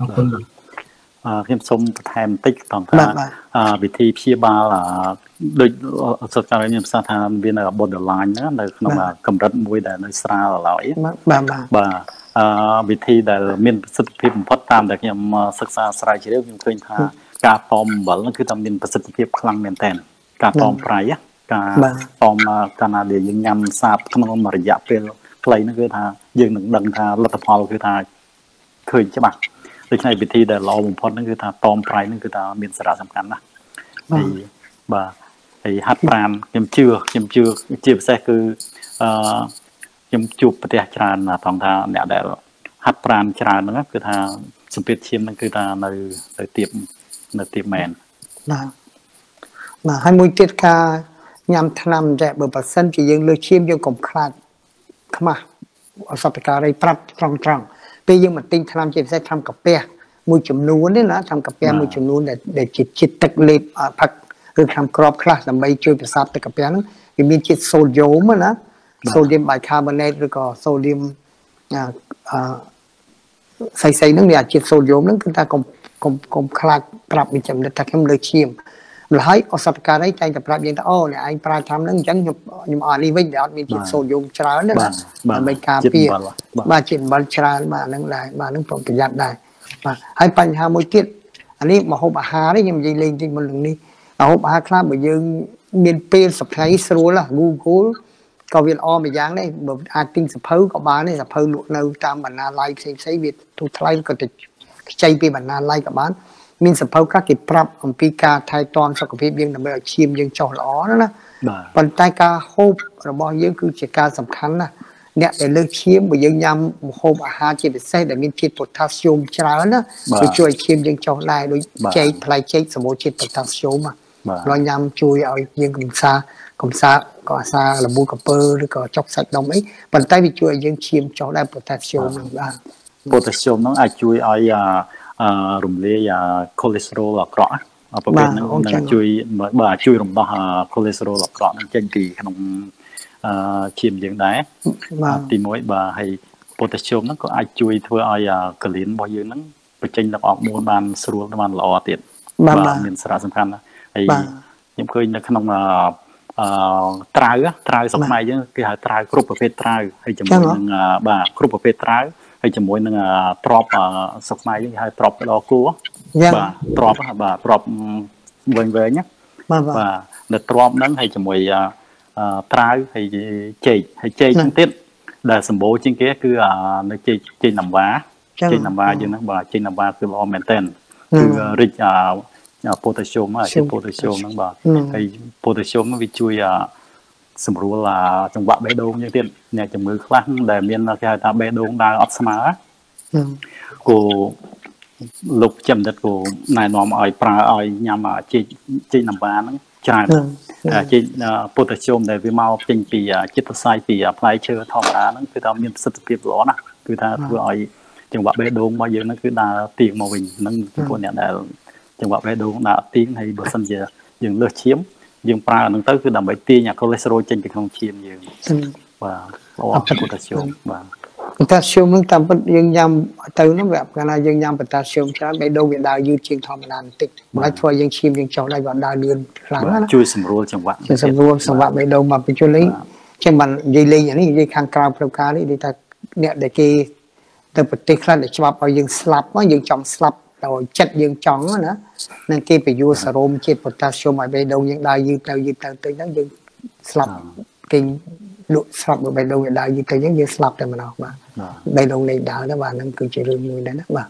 ខ្ញុំសូមបន្ថែមបន្តិចត្រង់ថាវិធីព្យាបាលដូចសិក្សាខ្ញុំផ្សាថាវានៅ borderline ណានៅក្នុងកម្រិតមួយដែលនៅស្រាលឡើយបាទវិធីដែលមានប្រសិទ្ធភាពបំផុតតាមដែលខ្ញុំសិក្សាស្រាវជ្រាវខ្ញុំឃើញថាការតមអំបិលគឺថាមានប្រសិទ្ធភាពខ្លាំងមែនទែនការតមប្រៃការតមកាលណាដែលយើងញ៉ាំសាបក្នុងរយៈពេលខ្លីហ្នឹងគឺថាយើងនឹងដឹងថាលទ្ធផលគឺថាឃើញច្បាស់ដូច្នេះវិធីដែលល្អបំផុតហ្នឹងគឺថាតមប្រៃហ្នឹងគឺថាមានសារៈសំខាន់ណាស់បាទហើយហាត់ប្រាណខ្ញុំជឿជាពិសេសគឺខ្ញុំជួបប្រទេសច្រើនត្រង់ថាអ្នកដែលហាត់ប្រាណច្រើនហ្នឹងគឺថាសម្ពាធឈាមហ្នឹងគឺថានៅទៀបមែនបាទហើយមួយទៀតការញ៉ាំថ្នាំតែបើប៉ះសិនជាយើងលើឈាមយើងកុំខ្លាចខ្មាស់អសតការីប្រាប់ត្រង់ពេលយើងមកទិញថ្នាំជាពិសេសថ្នាំកាពះមួយចំនួននេះណាថ្នាំកាពះមួយចំនួនដែលជាជាតិទឹកលេបផឹកឬថ្នាំក្របខ្លះដើម្បីជួយប្រសាទទឹកកាពះហ្នឹងវាមានជាតិសូដ្យូមណាសូដ្យូមបៃកាបូណេតឬក៏សូដ្យូមស្អីហ្នឹងវាជាតិសូដ្យូមហ្នឹងគឺថាកុំកុំខ្លាចប្រាប់វិចំថាខ្ញុំលើឈាមម្ល៉េះហើយអសតការីតែងតែប្រាប់យើងថាអូអ្នកឯងប្រើថ្នាំហ្នឹងអញ្ចឹងខ្ញុំអត់នេះវិញដែលអត់មានជាតិសូដ្យូមច្រើនណាដើម្បីការពារបាទជាតិអំបិលច្រើនបាទហ្នឹងដែរបាទហ្នឹងប្រយ័ត្នដែរបាទហើយបញ្ហាមួយទៀតអានេះមហូបអាហារនេះខ្ញុំនិយាយលេងតិចមុននឹងនេះមហូបអាហារខ្លះបើយើងមានពេលសប្តាហ៍ស្រួល Google ក៏វាល្អមួយយ៉ាងដែរបើអាចទិញសភៅក៏បានដែរសភៅលក់នៅតាមបណ្ណាល័យផ្សេងៗវាទូថ្លៃក៏ទៅខ្ចីពីបណ្ណាល័យក៏បានមានសភៅខ្លះគេប្រាប់អំពីការថែទាំសុខភាពយើងដើម្បីឲ្យឈាមយើងចុះល្អណាប៉ុន្តែការហូបរបស់យើងគឺជាការសំខាន់ណាអ្នកដែលលើសឈាមបើយើងញ៉ាំម្ហូបអាហារជាពិសេសដែលមានជាតិ potassium ច្រើនណាវាជួយឲ្យឈាមយើងចុះដែរដូចចេកផ្លែចេកសម្បូរជាតិ potassium ហើយញ៉ាំជួយឲ្យយើងកំសាក៏អាសាលមូកំពើឬក៏ចុកសាច់ដុំអីប៉ុន្តែវាជួយឲ្យយើងឈាមចុះដែរ potassium ហ្នឹងបាទ potassium ហ្នឹងអាចជួយឲ្យរំលាយ cholesterol អាក្រក់ប្រភេទហ្នឹងនឹងជួយរំដោះ cholesterol អាក្រក់ហ្នឹងចេញពីក្នុងឈាមយើងដែរទី1បាទហើយ potassium ហ្នឹងក៏អាចជួយធ្វើឲ្យកលៀនរបស់យើងហ្នឹងបញ្ចេញទឹកអរម៉ូនបានស្រួលបានល្អទៀតបាទមានសារៈសំខាន់ណាស់ហើយខ្ញុំឃើញនៅក្នុងត្រាវស្រុកខ្មែរយើងគេហៅត្រាវគ្រប់ប្រភេទត្រាវហើយជាមួយនឹងបាទគ្រប់ប្រភេទត្រាវហើយជាមួយនឹងទ្របស្រុកខ្មែរយើងគេហៅទ្របដកគោបាទទ្របវែងណាបាទនៅទ្របហ្នឹងហើយជាមួយត្រាវហើយចេកហ្នឹងទៀតដែលសម្បូរជាងគេគឺនៅចេកណាំវ៉ាយើងហ្នឹងបាទចេកណាំវ៉ាគឺល្អមែនតើគឺរិចpotassium ជាតិ potassium ហ្នឹងបាទហើយ potassium ហ្នឹងវាជួយសម្រួលចង្វាក់បេះដូងយើងទៀតអ្នកជំងឺខ្លះដែលមានគេហៅថាបេះដូងដើរអត់ស្មើគោលោកចំដិតគោណែនាំឲ្យប្រើឲ្យញ៉ាំចេកណាំវ៉ាហ្នឹងច្រើនចេក potassium ដែលវាមកចេញពីជាតិសរសៃពីផ្លែឈើធម្មតាហ្នឹងគឺថាមានប្រសិទ្ធភាពល្អណាស់គឺថាធ្វើឲ្យចង្វាក់បេះដូងរបស់យើងហ្នឹងគឺដើរទៀងមកវិញហ្នឹងចំពោះអ្នកដែលចង្វាក់បេះដូងដើរទៀងហើយបើសិនជាយើងលើសឈាមយើងប្រើអាហ្នឹងទៅគឺដើម្បីទាញអា cholesterol ចេញពីក្នុងឈាមយើងបាទល្អ potassium បាទ potassium ហ្នឹងតាមពិតយើងញ៉ាំទៅហ្នឹងវាកាលណាយើងញ៉ាំ potassium ច្រើនបេះដូងវាដើរយឺតជាងធម្មតាបន្តិចមិនឲ្យធ្វើយើងឈាមយើងចុះដែរវាដើរលឿនខ្លាំងណាជួយសម្រួលចង្វាក់បេះដូងមកបញ្ជូលនេះចឹងបាននិយាយលេងនេះនិយាយខាងក្រៅផ្លូវការនេះនិយាយថាអ្នកដែលគេទៅប្រទេសខ្លះដែលច្បាប់ឲ្យយើងស្លាប់យើងចង់ស្លាប់ដោយចិត្តយើងចង់ណានឹងគេបញ្យល់សារ៉ូមជាតិ potassium ឲ្យបេះដូងយើងដើរយឺតទៅហ្នឹងយើងស្លាប់គេលក់ស្លាប់បេះដូងវាដើរយឺតទៅអញ្ចឹងយើងស្លាប់តែម្ដងបាទបេះដូងនៃដើរទៅបាទហ្នឹងគឺជារឿងមួយដែរណាបាទ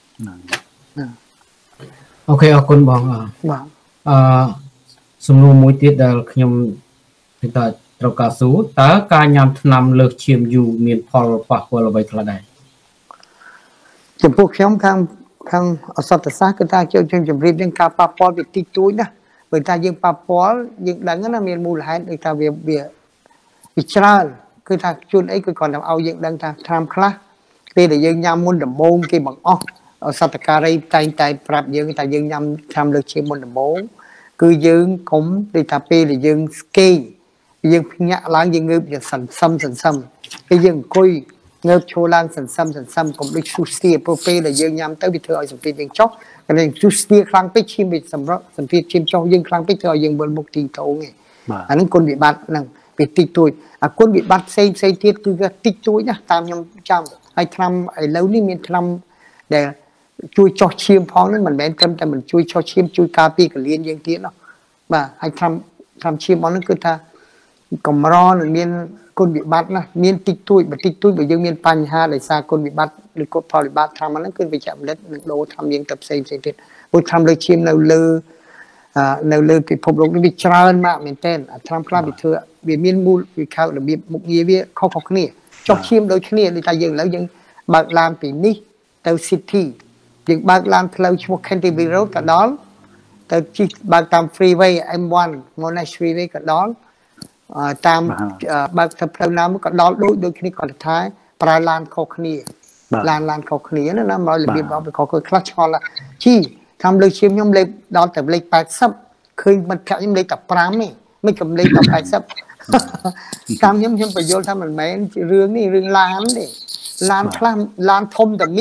អូខេអរគុណបងបាទសំណួរមួយទៀតដែលខ្ញុំគិតថាត្រូវការសួរតើការញ៉ាំថ្នាំលើសឈាមយូរមានផលប៉ះពាល់អ្វីខ្លះដែរចំពោះខ្ញុំខាងអសតសាស្ត្រគឺថាខ្ញុំជម្រាបយើងការប៉ះពាល់វាតិចតួចណាបើថាយើងប៉ះពាល់យើងដឹងណាមានមូលហេតុដូចថាវាច្រើនគឺថាជួនអីគឺគ្រាន់តែឲ្យយើងដឹងថាថ្នាំខ្លះពេលដែលយើងញ៉ាំមុនដំបូងគេបង្អស់សតការីតែងតែប្រាប់យើងថាយើងញ៉ាំថ្នាំលើសឈាមមុនដំបូងគឺយើងកុំដូចថាពេលដែលយើងស្គេយើងភ្ញាក់ឡើងយើងងើបយើងសន្សឹមពេលយើងអង្គុយងើបឈរឡើងសន្សឹមកុំដូចស៊ូស្ទាព្រោះពេលដែលយើងញ៉ាំទៅវាធ្វើឲ្យសម្ពាធយើងចុះតែស៊ូស្ទាខ្លាំងពេកឈាមវាសម្ពាធឈាមចុះយើងខ្លាំងពេកធ្វើឲ្យយើងវិលមុខទីតោងឯងអាហ្នឹងគុណវិបត្តិហ្នឹងវាតិចតួចអាគុណវិបត្តិផ្សេងទៀតគឺវាតិចតួចណាតាមខ្ញុំចាំហើយថ្នាំឥឡូវនេះមានថ្នាំដែលជួយចុះឈាមផងហ្នឹងមិនមែនត្រឹមតែមិនជួយចុះឈាមជួយការពារកលៀនយើងទៀតណាបាទហើយថ្នាំឈាមរបស់ហ្នឹងគឺថាកម្រនឹងមានគុណវិបត្តិណាមានតិចតួចបើយើងមានបញ្ហាដោយសារគុណវិបត្តិឬគុណផលវិបត្តិថ្នាំហ្នឹងគឺវិជ្ជបណ្ឌិតនឹងដូរថ្នាំយើងទៅផ្សេងទៀតព្រោះថ្នាំលើឈាមនៅលើពិភពលោកនេះវាច្រើនមកមែនទែនអាថ្នាំខ្លះវាធ្វើវាមានមូលវិខរបៀបមុខងារវាខុសគ្នាចុះឈាមដូចគ្នាដូចថាយើងឥឡូវយើងបើកឡានពីនេះទៅ City យើងបើកឡានផ្លូវឈ្មោះ Canterbury Road ក៏ដល់ទៅជិះបើកតាម Freeway M1 Monash Freeway ក៏ដល់តាមបើកទៅផ្លូវណាមួយក៏ដល់ដូចគ្នាគាត់ថាប្រើឡានខុសគ្នាឡានខុសគ្នាណាមករបៀបរបស់ខុសខ្លះឆ្ងល់ជីថាលើឈាមខ្ញុំលេខដល់តែលេខ80ឃើញមិត្តភក្តិខ្ញុំលេខតែ5ទេមិនកំលេខតែ80តាមខ្ញុំបញ្យល់ថាមិនមែនរឿងនេះរឿងឡានទេឡានខ្លះឡានធំតែមៀត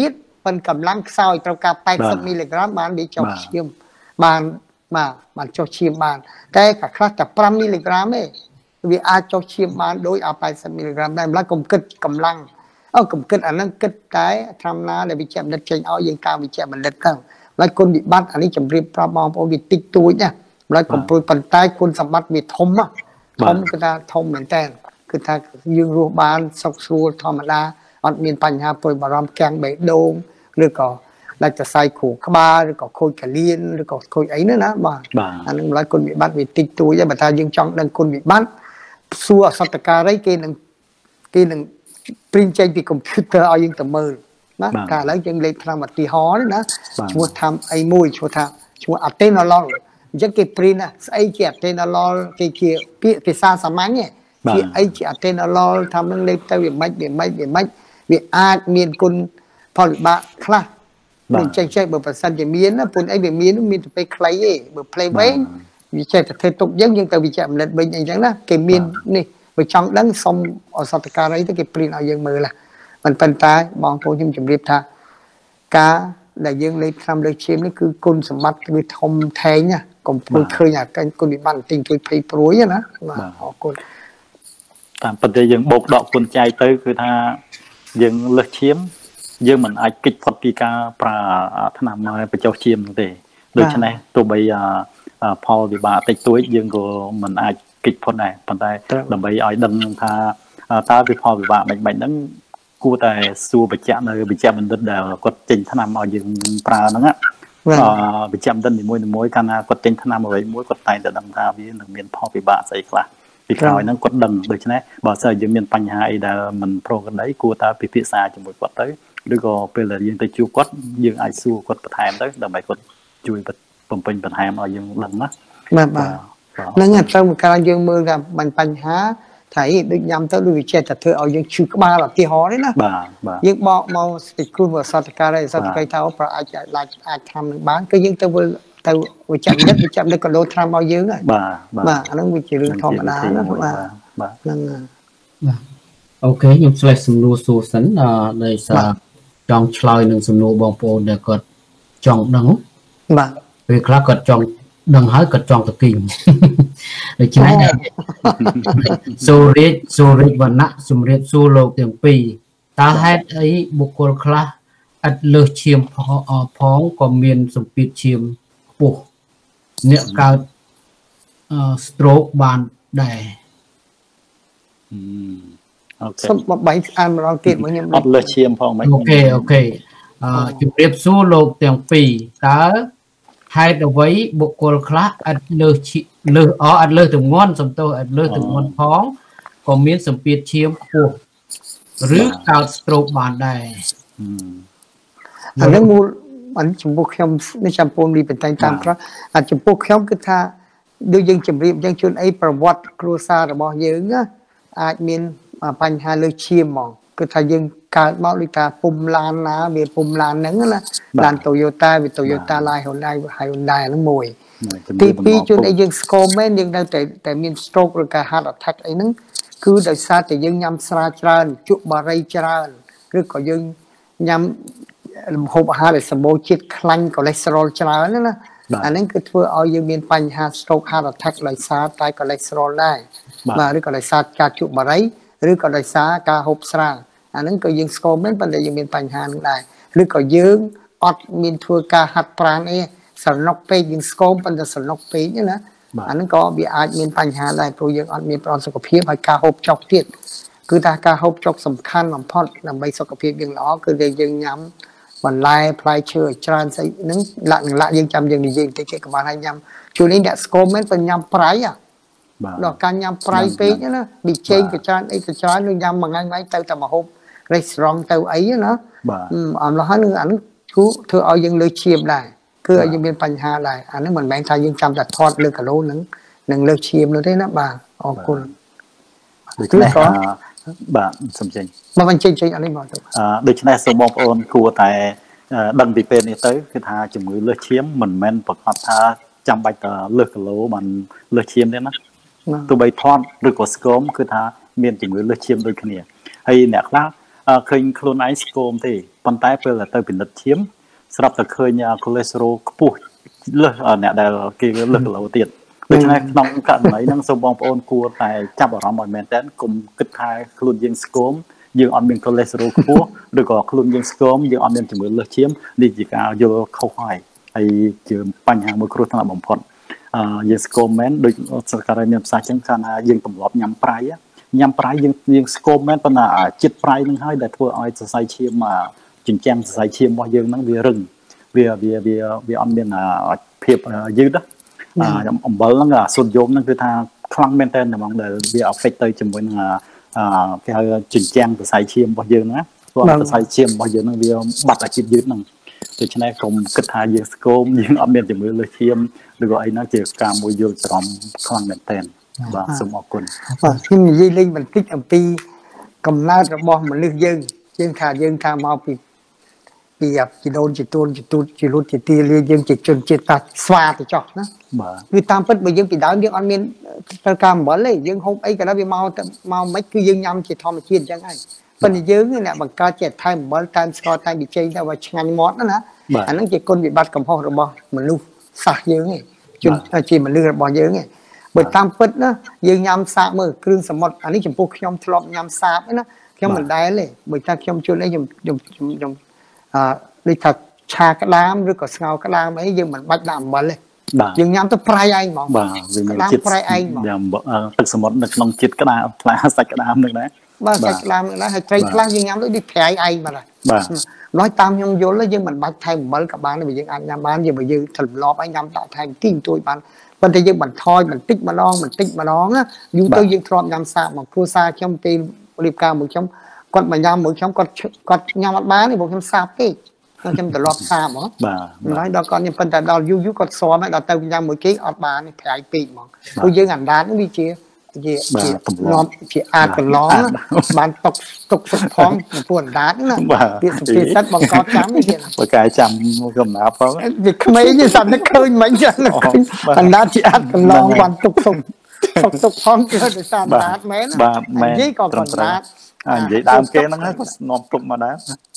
phần cầm lăng soi trong cả 80 mg bạn đi cho chiêm bạn bạn cho chiêm bạn cái cả khác cả 5 mg ấy vì ai cho chiêm bạn đối ở 80 mg đây là cùng kích cầm lăng cùng kích anh kích cái tham na để bị chạm đất trên ao dương cao bị chạm mình đất cao lại con bị bắt anh ấy chậm riêng pra bom bị tích túi nha lại cùng tôi phần tay con sắm bắt bị thông á thông cái ta thôngเหมือนแต่คือถ้ายืงรูบานสกสูธรรมดาอันมีปัญหาปวดบารมแกงใบโดงหรือก็เราจะใส่ขู่ขบาหรือก็โคยกระเลียนหรือก็โคยไอ้นั่นนะบ้าอันนั้นหลายคนมีบ้านมีติดตัวยังบัดทายังจ้องดังคนมีบ้านสัวสัตการะเกนึงปริ้นใจปีคอมพิวเตอร์เอายังแต่มือนะการแล้วยังเลยทำมาตีฮอนะชัวทำไอ้มวยชัวทำชัวอัดเต้นนอนจะเก็บปริ้นนะไอ้เก็บเต้นนอนเกี่ยวปีศาจสมัยเนี่ยที่ไอ้เจ้าเทนอลอทำนั่งเล็กแต่เวียนไม่เวียนอาจเมียนคนพอหรือบะคลาหนึ่งใจเบอร์ประสันจะเมียนนะปุ่นไอ้เบียนเมียนมีแต่ไปใครเบอร์เพลย์ไว้วิจัยแต่เธอตกยังแต่วิจัยมันเล็ดไปอย่างนั้นเก็บเมียนนี่ไปช่องดังสมอสัตการอะไรที่เก็บปรินเอายังมือละมันเป็นตายมองโพจิมจุ่มเรียบท่ากาแต่ยังเลยทำเลยเชื่อมนี่คือกุลสมบัติคือทมแทงเนี่ยก็เคยอยากกันกุลบันติงคือเพย์ปรุยนะมาออกกุลตามประเดี๋ยวยังบกดอกคนใจเตยคือถ้ายังเลือกเชียมยังเหมือนไอ้กิจพอดีกาปลาถนำมาไปเจ้าเชียมนั่นเองโดยฉะนั้นตัวใบพอวิบาติดตัวยังก็เหมือนไอ้กิจพอได้ปัจจัยแต่ใบไอ้ดังถ้าตาวิพอวิบาใบนั้นกูแต่สู้ไปแจมเลยไปแจมมันเดินเดียวก็จริงถนำเอายังปลานั่นอ่ะไปแจมเดินมวยกันนะก็จริงถนำเอาไว้มวยก็ตายแต่ดังท่าวิหนึ่งเมียนพอวิบาใส่กล้าปีกลอยนั่งกดดังโดยฉะนั้นบ่ใส่ยังมีปัญหาอีเดอมันโปรกันได้กูตาพิพิษาจมูกกดเต้หรือก็เป็นอะไรยังไปจูกดยังไอสู้กดประทายเต้แต่ไม่กดจุยปุ่มเป็นประทายมายังหลังนะมานั่นไงเราการยังมือกับมันปัญหาถ่ายดึกยำเต้ดูวิจัยแต่เธอเอายังชูกมาแบบที่หอเลยนะยังบอกมองสติคุณว่าสัตว์การอะไรสัตว์การเท่าเพราะอาจทำบ้านก็ยังเต้แต่วิจัยได้ก็โดนทำเอาเยอะไงอันนั้นวิจัยเรื่องธรรมดานะนั่นโอเคยังช่วยสำนูสูสันในสาจองชลอยหนึ่งสำนูบองโปเดี๋ยวก็จองดังวิเคราะห์ก็จองดังหายก็จองตะกิ่งเลยใช่ไหมสูริวันนะสมเด็จสูโลกเตียงปีตาให้ไอ้บุคคลคลาอัดเลือเชียมพ้องก็เมียนสมปิดเชียมปุ๊บเนี่ยการสโตรกบานได้สมบัติอันเราเก็บมันยังอัดเลือเชียมพ้องไหมโอเคจุดเรียบสู้โลกเตียงปีตาให้เอาไว้บุคคลคลาอัดเลืออัดเลือถึงงอนสมโตอัดเลือถึงงอนพ้องก็เมียนสมปิดเชียมปุ๊บหรือการสโตรกบานได้อันนั้นมูอันจมูกเข้มในจำปนมีเป็นตามครับอันจมูกเข้มคือถ้าดูยังจำเรียบยังชวนไอ้ประวัติครูซาระบอกเยอะนะอาจมีปัญหาเลยเชียมมองคือถ้ายังการมอลิกาปุ่มลานนะเบียปุ่มลานนั่นนะลานโตโยต้าเบียโตโยต้าไลน์ฮอนได้นั่งมวยที่ปีชวนไอ้ยังสโคมแม่ยังได้แต่มีสโตรกหรือการฮาร์ดแอทแทกไอ้นั่นคือโดยซาแต่ยังยำสระจานจุบารีจานหรือก็ยังยำหอบอาหารสมบูรณ์จิตคลังก็เลสเตอรอลจานนั่นนะอันนั้นคือทั่วเอายังมีปัญหาสโตรกฮาร์ดแอทแทกเลยซาตายก็เลสเตอรอลได้มาหรือก็เลยซาการจุบารีหรือก็เลยซาการหอบสระอันนั้นก็ยังสโคมไม่เป็นไรยังมีปัญหาได้หรือก็ยังอดมีทั่วการหัดปราณสนกเปย์ยังสโคมเป็นสนกเปย์นี่นะอันนั้นก็มีอาจมีปัญหาได้เพราะยังอดมีปราณสุขภาพให้การหอบจอกเทียดคือถ้าการหอบจอกสำคัญของพ่อนำไปสุขภาพยังล้อคือยังย้ำวันไล่พลายเชื่อจานใส่นั้นละยังจำยังยังติดเกี่ยวกับมาให้ย้ำช่วงนี้เนี่ยสโคมไม่เป็นย้ำปลายดอกการยำปลายปีนี่นะบิเชงกับจานไอ้กับจานนึงยำมาง่ายๆเต่าแต่มาหอบไรสรองเต่าไอ้นะอันละห้านึงอันทุเธอเอายังเลยเชียมได้คือยังเป็นปัญหาได้อันนั้นเหมือนแบงค์ไทยยังจำแต่ทอดเลยกับโลนึงเลยเชียมเลยได้นะบ่าออกคุณคือก็บ่าสมจริงมาเป็นจริงอันนี้บอกถูกโดยเฉพาะสมองโอนครัวแต่ดังปีเป็นนี่เต้คือทาจมูกเลือดเชียมเหมือนแมนปกติทาจำใบตาเลือดกับโลมันเลือดเชียมได้นะตัวใบทอดหรือก็สกอมคือทาเมียนจมูกเลือดเชียมโดยขณีให้เนี่ยคลาឃើញខ្លួនឯងស្គមទេប៉ុន្តែពេលទៅពិនិត្យឈាមស្រាប់តែឃើញកូលេស្តេរ៉ុលខ្ពស់លើសអ្នកដែលគេលើសគីឡូទៀតដូច្នេះក្នុងករណីហ្នឹងសូមបងប្អូនគួរតែចាប់អារម្មណ៍ឲ្យមែនតើកុំគិតថាខ្លួនយើងស្គមយើងអត់មានកូលេស្តេរ៉ុលខ្ពស់ឬក៏ខ្លួនយើងស្គមយើងអត់មានជំងឺលើសឈាមនេះជាការយល់ខុសហើយជាបញ្ហាមួយគ្រោះថ្នាក់បំផុតយើងស្គមមែនដូចសកម្មភាពមានភាសាចឹងថាយើងទម្លាប់ញ៉ាំប្រៃយើងស្គមមែនប៉ុន្តែចិត្តប្រៃនឹងហើយដែលធ្វើឲ្យសរសៃឈាមចិញ្ចាំងសរសៃឈាមរបស់យើងហ្នឹងវារឹងវាអត់មានភាពយឺតអំបិលហ្នឹងសូដ្យូមហ្នឹងគឺថាខ្លាំងមែនតើហ្មងដែលវា affect ទៅជាមួយនឹងគេហៅចិញ្ចាំងសរសៃឈាមរបស់យើងណាព្រោះសរសៃឈាមរបស់យើងហ្នឹងវាបាត់អាជីពយឺតហ្នឹងដូច្នេះកុំគិតថាយើងស្គមយើងអត់មានជំងឺលើសឈាមឬក៏អីណាជាការមួយយល់ច្រឡំខ្លាំងមែនតើបាទសូមអរគុណបាទខ្ញុំនិយាយលេងបន្តិចអំពីកំណើតរបស់មនុស្សយើងថាមកពីជីដូនជីទួនជីលូតជាទីលាយើងជាជនជាតិតាស្វាទៅចោះណាបាទគឺតាមពិតបើយើងពីដើមយើងអត់មានត្រូវការអំបិលទេយើងហូបអីក៏ដោយវាមកមិនគឺយើងញ៉ាំជាធម្មជាតិអញ្ចឹងហើយប៉ុន្តែយើងអ្នកបង្កើតជាថែមអំបិលថែមស្ករថែមប៊ីចេងទៅឲ្យឆ្ងាញ់មាត់ណាអាហ្នឹងជាគុណវិបត្តិកំហុសរបស់មនុស្សសាសយើងឯងជនជាមនុស្សរបស់យើងឯងបើតាមពិតណាយើងញ៉ាំសាបមើលគ្រឿងសមុទ្រអានេះចំពោះខ្ញុំធ្លាប់ញ៉ាំសាបណាខ្ញុំមិនដែលទេបើថាខ្ញុំជួនអីខ្ញុំដូចថាឆាក្តាមឬក៏ស្ងោរក្តាមអីយើងមិនបាច់ដាក់អំបិលទេយើងញ៉ាំទៅប្រៃឯងហ្មងបាទវាមានជាតិប្រៃឯងហ្មងទឹកសមុទ្រនៅក្នុងជាតិក្តាមផ្លែសាច់ក្តាមនឹងដែរបាទសាច់ក្តាមនឹងដែរហើយត្រីខ្លះយើងញ៉ាំដូចប្រៃឯងបាទnói tam nhom vô lấy nhưng mình bắt thêm mới các bạn này anh nhắm bán gì mà dư thầm lọp anh nhắm tạo thêm tiếng tôi bạn bên đây nhưng mình thôi mình tích mà đón á dù tôi dương thọp nhắm xa mà cua xa trong tiền liệp cao một trong con mà nhắm một trong con nhắm mắt bán thì một trong xa cái trong từ lọp xa mà nói đó con nhưng phần tại đó du con xóa mấy đó tôi nhắm một cái ọt bán này phải bị mà tôi dương ảnh đá nó đi chia chị ăn còn ló bán tục phong buồn đá nữa việc sắt bằng có chấm vậy bởi cái chấm gầm áo phong việc mấy như sao nó khơi mấy giờ nó thành đá chị ăn còn ló bán tục phong chưa để sao đá mấy nó giấy còn đá vậy đam kia nó hết ngon tục mà đá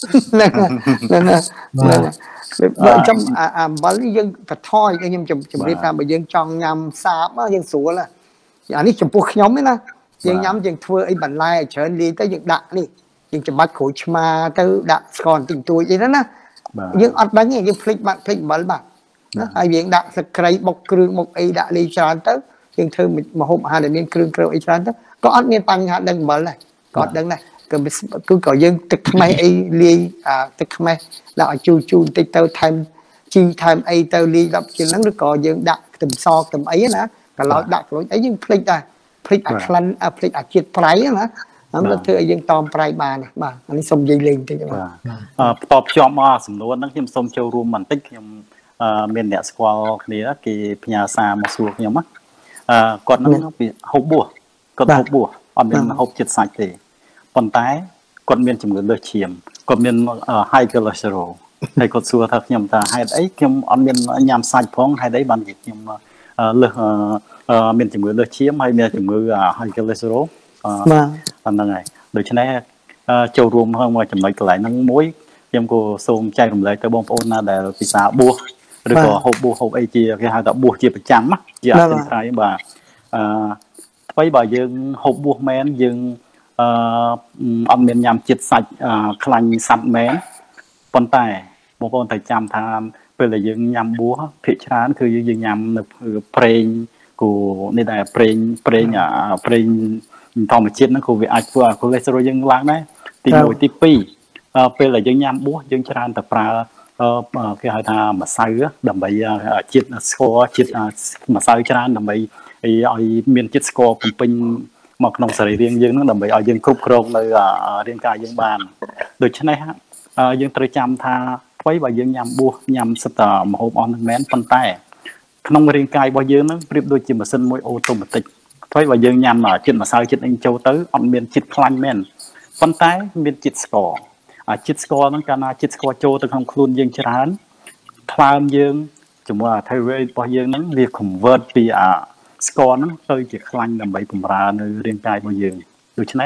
vợ trong bán dân thật thôi nhưng chụp đi ra bởi dân trong nhằm sáp dân sủa làอันนี้จมพวกnhóm ấy naยังย้ำยังทั่วไอ้บันไลเฉินลีแต่ยังด่านี่ยังจะบัดขู่ชมาแต่ด่าก่อนติ่งตัวอย่างนั้นนะยังอัดบังยังพลิกบัดบัดนะไอ้ยังด่าสกายบกเครื่องบกไอ้ด่าลีชานเตอยังเธอมาหอบหาแต่เมียนเครื่องไอ้ชานเตอก็อัดเมียนปังหาดังบัดเลยก็ดังเลยก็ก็ยังตึกทำไมไอ้ลีตึกทำไมเราจูติดเตอไทม์จีไทม์ไอ้เตอลีรับจีนั้นหรือก็ยังด่าตุ่มซอตุ่มไอ้นะก็เราดักลงไอ้ยังพลิกได้พลิกคลันพลิกจิตไพรนะนั่นก็เธอยังตอมไพรบานบ้างอันนี้สมยิงลิงจริงๆตอบจอมมาสำนวนนั่งที่สมเชียวรวมมันติดยังเมียนเดียสควอลนี่นะกี่พญาซามาสู้ยังมั้งก่อนนั้นปีหกบัวก่อนหกบัวอันเป็นหกจิตสายเตะปนท้ายก่อนเมียนจมูกเลือดเฉียมก่อนเมียนไฮคอเลสเตอรอลให้กดซัวทักยำตาให้ไอ้ยำอันเมียนยำสายพ้องให้ได้บันจิตยำเลือดមានជំងឺលើសឈាមហើយមានជំងឺhigh cholesterol បាទហ្នឹងហើយដូច្នេះចូលរួមក្នុងចំណុចកន្លែងហ្នឹងមួយខ្ញុំក៏សូមចែករំលែកទៅបងប្អូនណាដែលពិសាបួសឬក៏ហូបបួសហូបអីជាគេហៅថាបួសជាប្រចាំណាជាអចិន្ត្រៃយ៍បាទអ្វីបើយើងហូបបួសមែនយើងអត់មានញ៉ាំជាតិសាច់ខ្លាញ់សត្វមែនប៉ុន្តែបងប្អូនត្រូវចាំថាពេលដែលយើងញ៉ាំបួសភាគច្រើនគឺយើងញ៉ាំនៅប្រេងគូនេះដែរប្រេងធម្មជាតិហ្នឹងគូវាអាចធ្វើឲ្យកូលេស្តេរ៉ុលយើងឡើងដែរទី1ទី2ពេលដែលយើងញ៉ាំបួសយើងច្រើនតែប្រើគេហៅថាម្សៅដើម្បីជាតិស្ករជាតិម្សៅច្រើនដើម្បីឲ្យមានជាតិស្ករបំពេញមកក្នុងសរីរាង្គយើងហ្នឹងដើម្បីឲ្យយើងគ្រប់គ្រងនៅរាងកាយយើងបានដូច្នេះយើងត្រូវចាំថាអ្វីបើយើងញ៉ាំបួសញ៉ាំសិតតែម្ហូបអស់ហ្នឹងមែនប៉ុន្តែក្នុងរាងកាយរបស់យើងហ្នឹងប្រៀបដូចជាម៉ាស៊ីនមួយអូតូម៉ាទិកអ្វីបើយើងញ៉ាំជាតិម្សៅជាតិអីចូលទៅអត់មានជាតិខ្លាញ់មែនប៉ុន្តែមានជាតិស្ករជាតិស្ករហ្នឹងកាលណាជាតិស្ករចូលទៅក្នុងខ្លួនយើងច្រើនថ្លើមយើងជាមួយthyroidរបស់យើងហ្នឹងវា convert ពីស្ករហ្នឹងទៅជាខ្លាញ់ដើម្បីបម្រើនៅរាងកាយរបស់យើងដូច្នេះ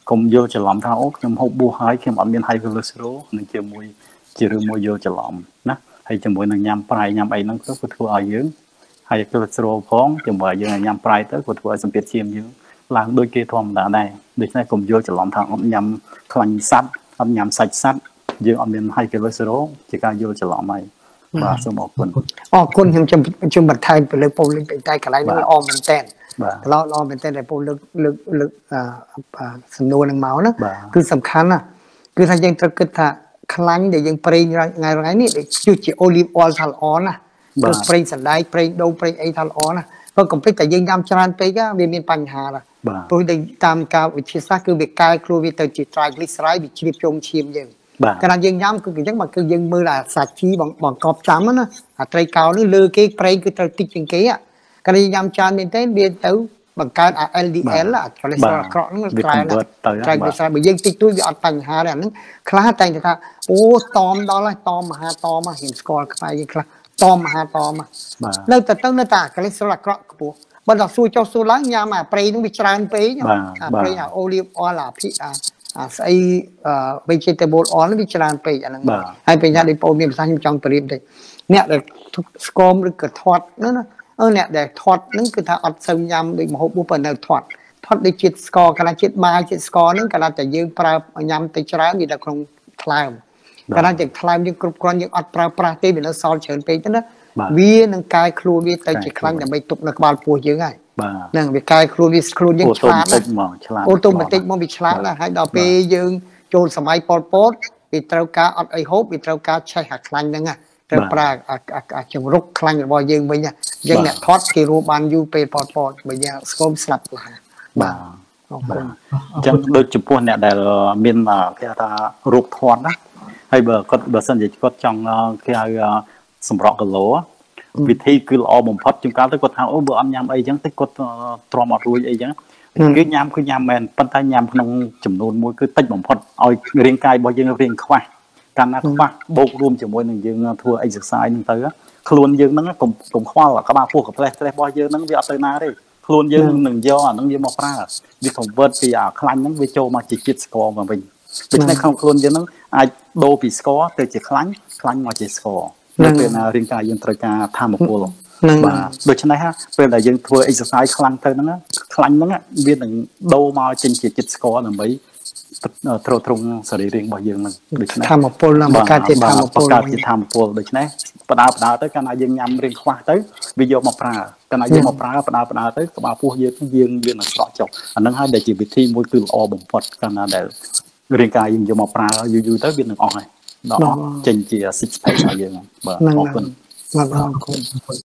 កុំយល់ច្រឡំថាអូខ្ញុំហូបបួសហើយខ្ញុំអត់មាន high cholesterol នឹងជារឿងមួយយល់ច្រឡំណាហើយជាមួយនឹងញ៉ាំប្រៃញ៉ាំអីហ្នឹងទៅគឺធ្វើឲ្យយើង high cholesterol ផងជាមួយយើងញ៉ាំប្រៃទៅក៏ធ្វើឲ្យសម្ពាធឈាមយើងឡើងដូចគេធម្មតាដែរដូច្នេះកុំយល់ច្រឡំថាអត់ញ៉ាំខ្លាញ់សត្វអត់ញ៉ាំសាច់សត្វយើងអត់មាន high cholesterol ជាការយល់ច្រឡំហើយបាទសូមអរគុណខ្ញុំជំបន្ថែមទៅលើពលលេងតែកន្លែងនេះល្អមែនតើល្អមែនតើពលលើកសំណួរនឹងមកណាគឺសំខាន់ណាគឺថាយើងត្រូវគិតថាខ្លាញ់ដែលយើងប្រេងថ្ងៃនេះជា olive oil ថាល្អណាគឺប្រេងសណ្ដែកប្រេងដូងប្រេងអីថាល្អណាព្រោះកុំភ្លេចតែយើងញ៉ាំច្រើនពេកវាមានបញ្ហាដែរព្រោះតាមការវិទ្យាសាស្ត្រគឺវាកែខ្លួនវាទៅជា triglyceride វាជ្រាបជុំឈាមយើងកាលណាយើងញ៉ាំគឺអញ្ចឹងបើគឺយើងមើលអាសាច់ជីបង្កប់ចាំណាអាត្រីកោនេះលើគេប្រេងគឺត្រូវតិចជាងគេកាលណាញ៉ាំច្រើនមែនទេវាទៅបង្កើតអា LDL អា cholesterol អាក្រក់ហ្នឹងវាកលទៅtriglyceride បើយើងតិចតួចវាអត់បញ្ហាទេអាហ្នឹងខ្លះតែងថាអូតមដល់ហើយតមមហាតមហ៊ានស្គាល់ខ្វាយយើងខ្លះតមមហាតមនៅតែទៅនៅតែ cholesterol អាក្រក់ខ្ពស់បើដល់សួរចុះសួរឡើងញ៉ាំអាប្រេងហ្នឹងវាច្រើនពេកអាប្រេងអា olive oil អាស្អី vegetable oil វាច្រើនពេកអាហ្នឹងហើយពេលញ៉ាំដូចបងមានភាសាខ្ញុំចង់ប្រៀបតិចអ្នកដែលស្គមឬក៏ធាត់ហ្នឹងណាអ្នកដែលធាត់ហ្នឹងគឺថាអត់សូវញ៉ាំដូចម្ហូបបុះប៉ុន្តែធាត់ដូចជាតិស្ករកាលណាជាតិបាយជាតិស្ករហ្នឹងកាលណាតែយើងប្រើញ៉ាំទៅច្រើនវានៅក្នុងថ្លើមកាលណាយើងថ្លើមយើងគ្រប់គ្រាន់យើងអត់ប្រើប្រាស់ទេវានៅសល់ច្រើនពេកទៅណាវានឹងកែខ្លួនវាទៅជាខ្លាញ់ដើម្បីទប់នៅក្បាលពោះយើងហើយហ្នឹងវាកែខ្លួនវាខ្លួនយើងឆ្លាតអូតូម៉ាទិកមកវាឆ្លាតណាស់ហើយដល់ពេលយើងចូលសម័យប៉ុលពតវាត្រូវការអត់អីហូបវាត្រូវការឆេះអាខ្លាញ់ហ្នឹងត្រូវប្រើអាជំរុកខ្លាញ់របស់យើងវិញយើងអ្នកថត់គេរស់បានយូរពេលប៉ុលពតបើយើងស្គមស្លាប់ខ្លះបាទអរគុណអញ្ចឹងដូចចំពោះអ្នកដែលមានគេថារោគធាត់ណាហើយបើសិនជាគាត់ចង់គេហៅសម្រក់គីឡូវិធីគឺល្អបំផុតជាងកាលទៅគាត់ថាអូបើអត់ញ៉ាំអីចឹងតិចគាត់ទ្រាំអត់រួចអីចឹងគឺញ៉ាំមែនប៉ុន្តែញ៉ាំក្នុងចំនួនមួយគឺតិចបំផុតឲ្យរាងកាយរបស់យើងរៀងខ្វះកាលណាខ្វះបូករួមជាមួយនឹងយើងធ្វើ exercise ហ្នឹងទៅខ្លួនយើងហ្នឹងកុំខ្វល់ក្បាលពោះកផ្លេសរបស់យើងហ្នឹងវាអត់ទៅណាទេខ្លួនយើងនឹងយកអាហ្នឹងវាមកប្រើវា convert ពីអាខ្លាញ់ហ្នឹងវាចូលមកជាជាតិស្ករមកវិញដូច្នេះក្នុងខ្លួនយើងហ្នឹងអាចដូរពីស្ករទៅជាខ្លាញ់មកជាស្ករនៅពេលណារាងកាយយើងត្រូវការធម្មពលបាទដូច្នេះពេលដែលយើងធ្វើ exercise ខ្លាំងទៅហ្នឹងខ្លាញ់ហ្នឹងវានឹងដូរមកចេញជាជាតិស្ករដើម្បីទ្រទ្រង់សរីរាង្គរបស់យើងហ្នឹងដូច្នេះធម្មពលនឹងបង្កើតជាធម្មពលដូច្នេះបដើទៅកាលណាយើងញ៉ាំរៀងខ្វះទៅវាយកមកប្រើកាលណាយកមកប្រើបដើទៅក្បាលពោះយើងវានឹងស្រកចុះអាហ្នឹងហើយដែលជាវិធីមួយគឺល្អបំផុតកាលណាដែលរាងកាយយើងយកមកប្រើយូរទៅវានឹងអស់ហើយដល់ចេញជា six pack របស់យើងបាទអរគុណបាទអរគុណ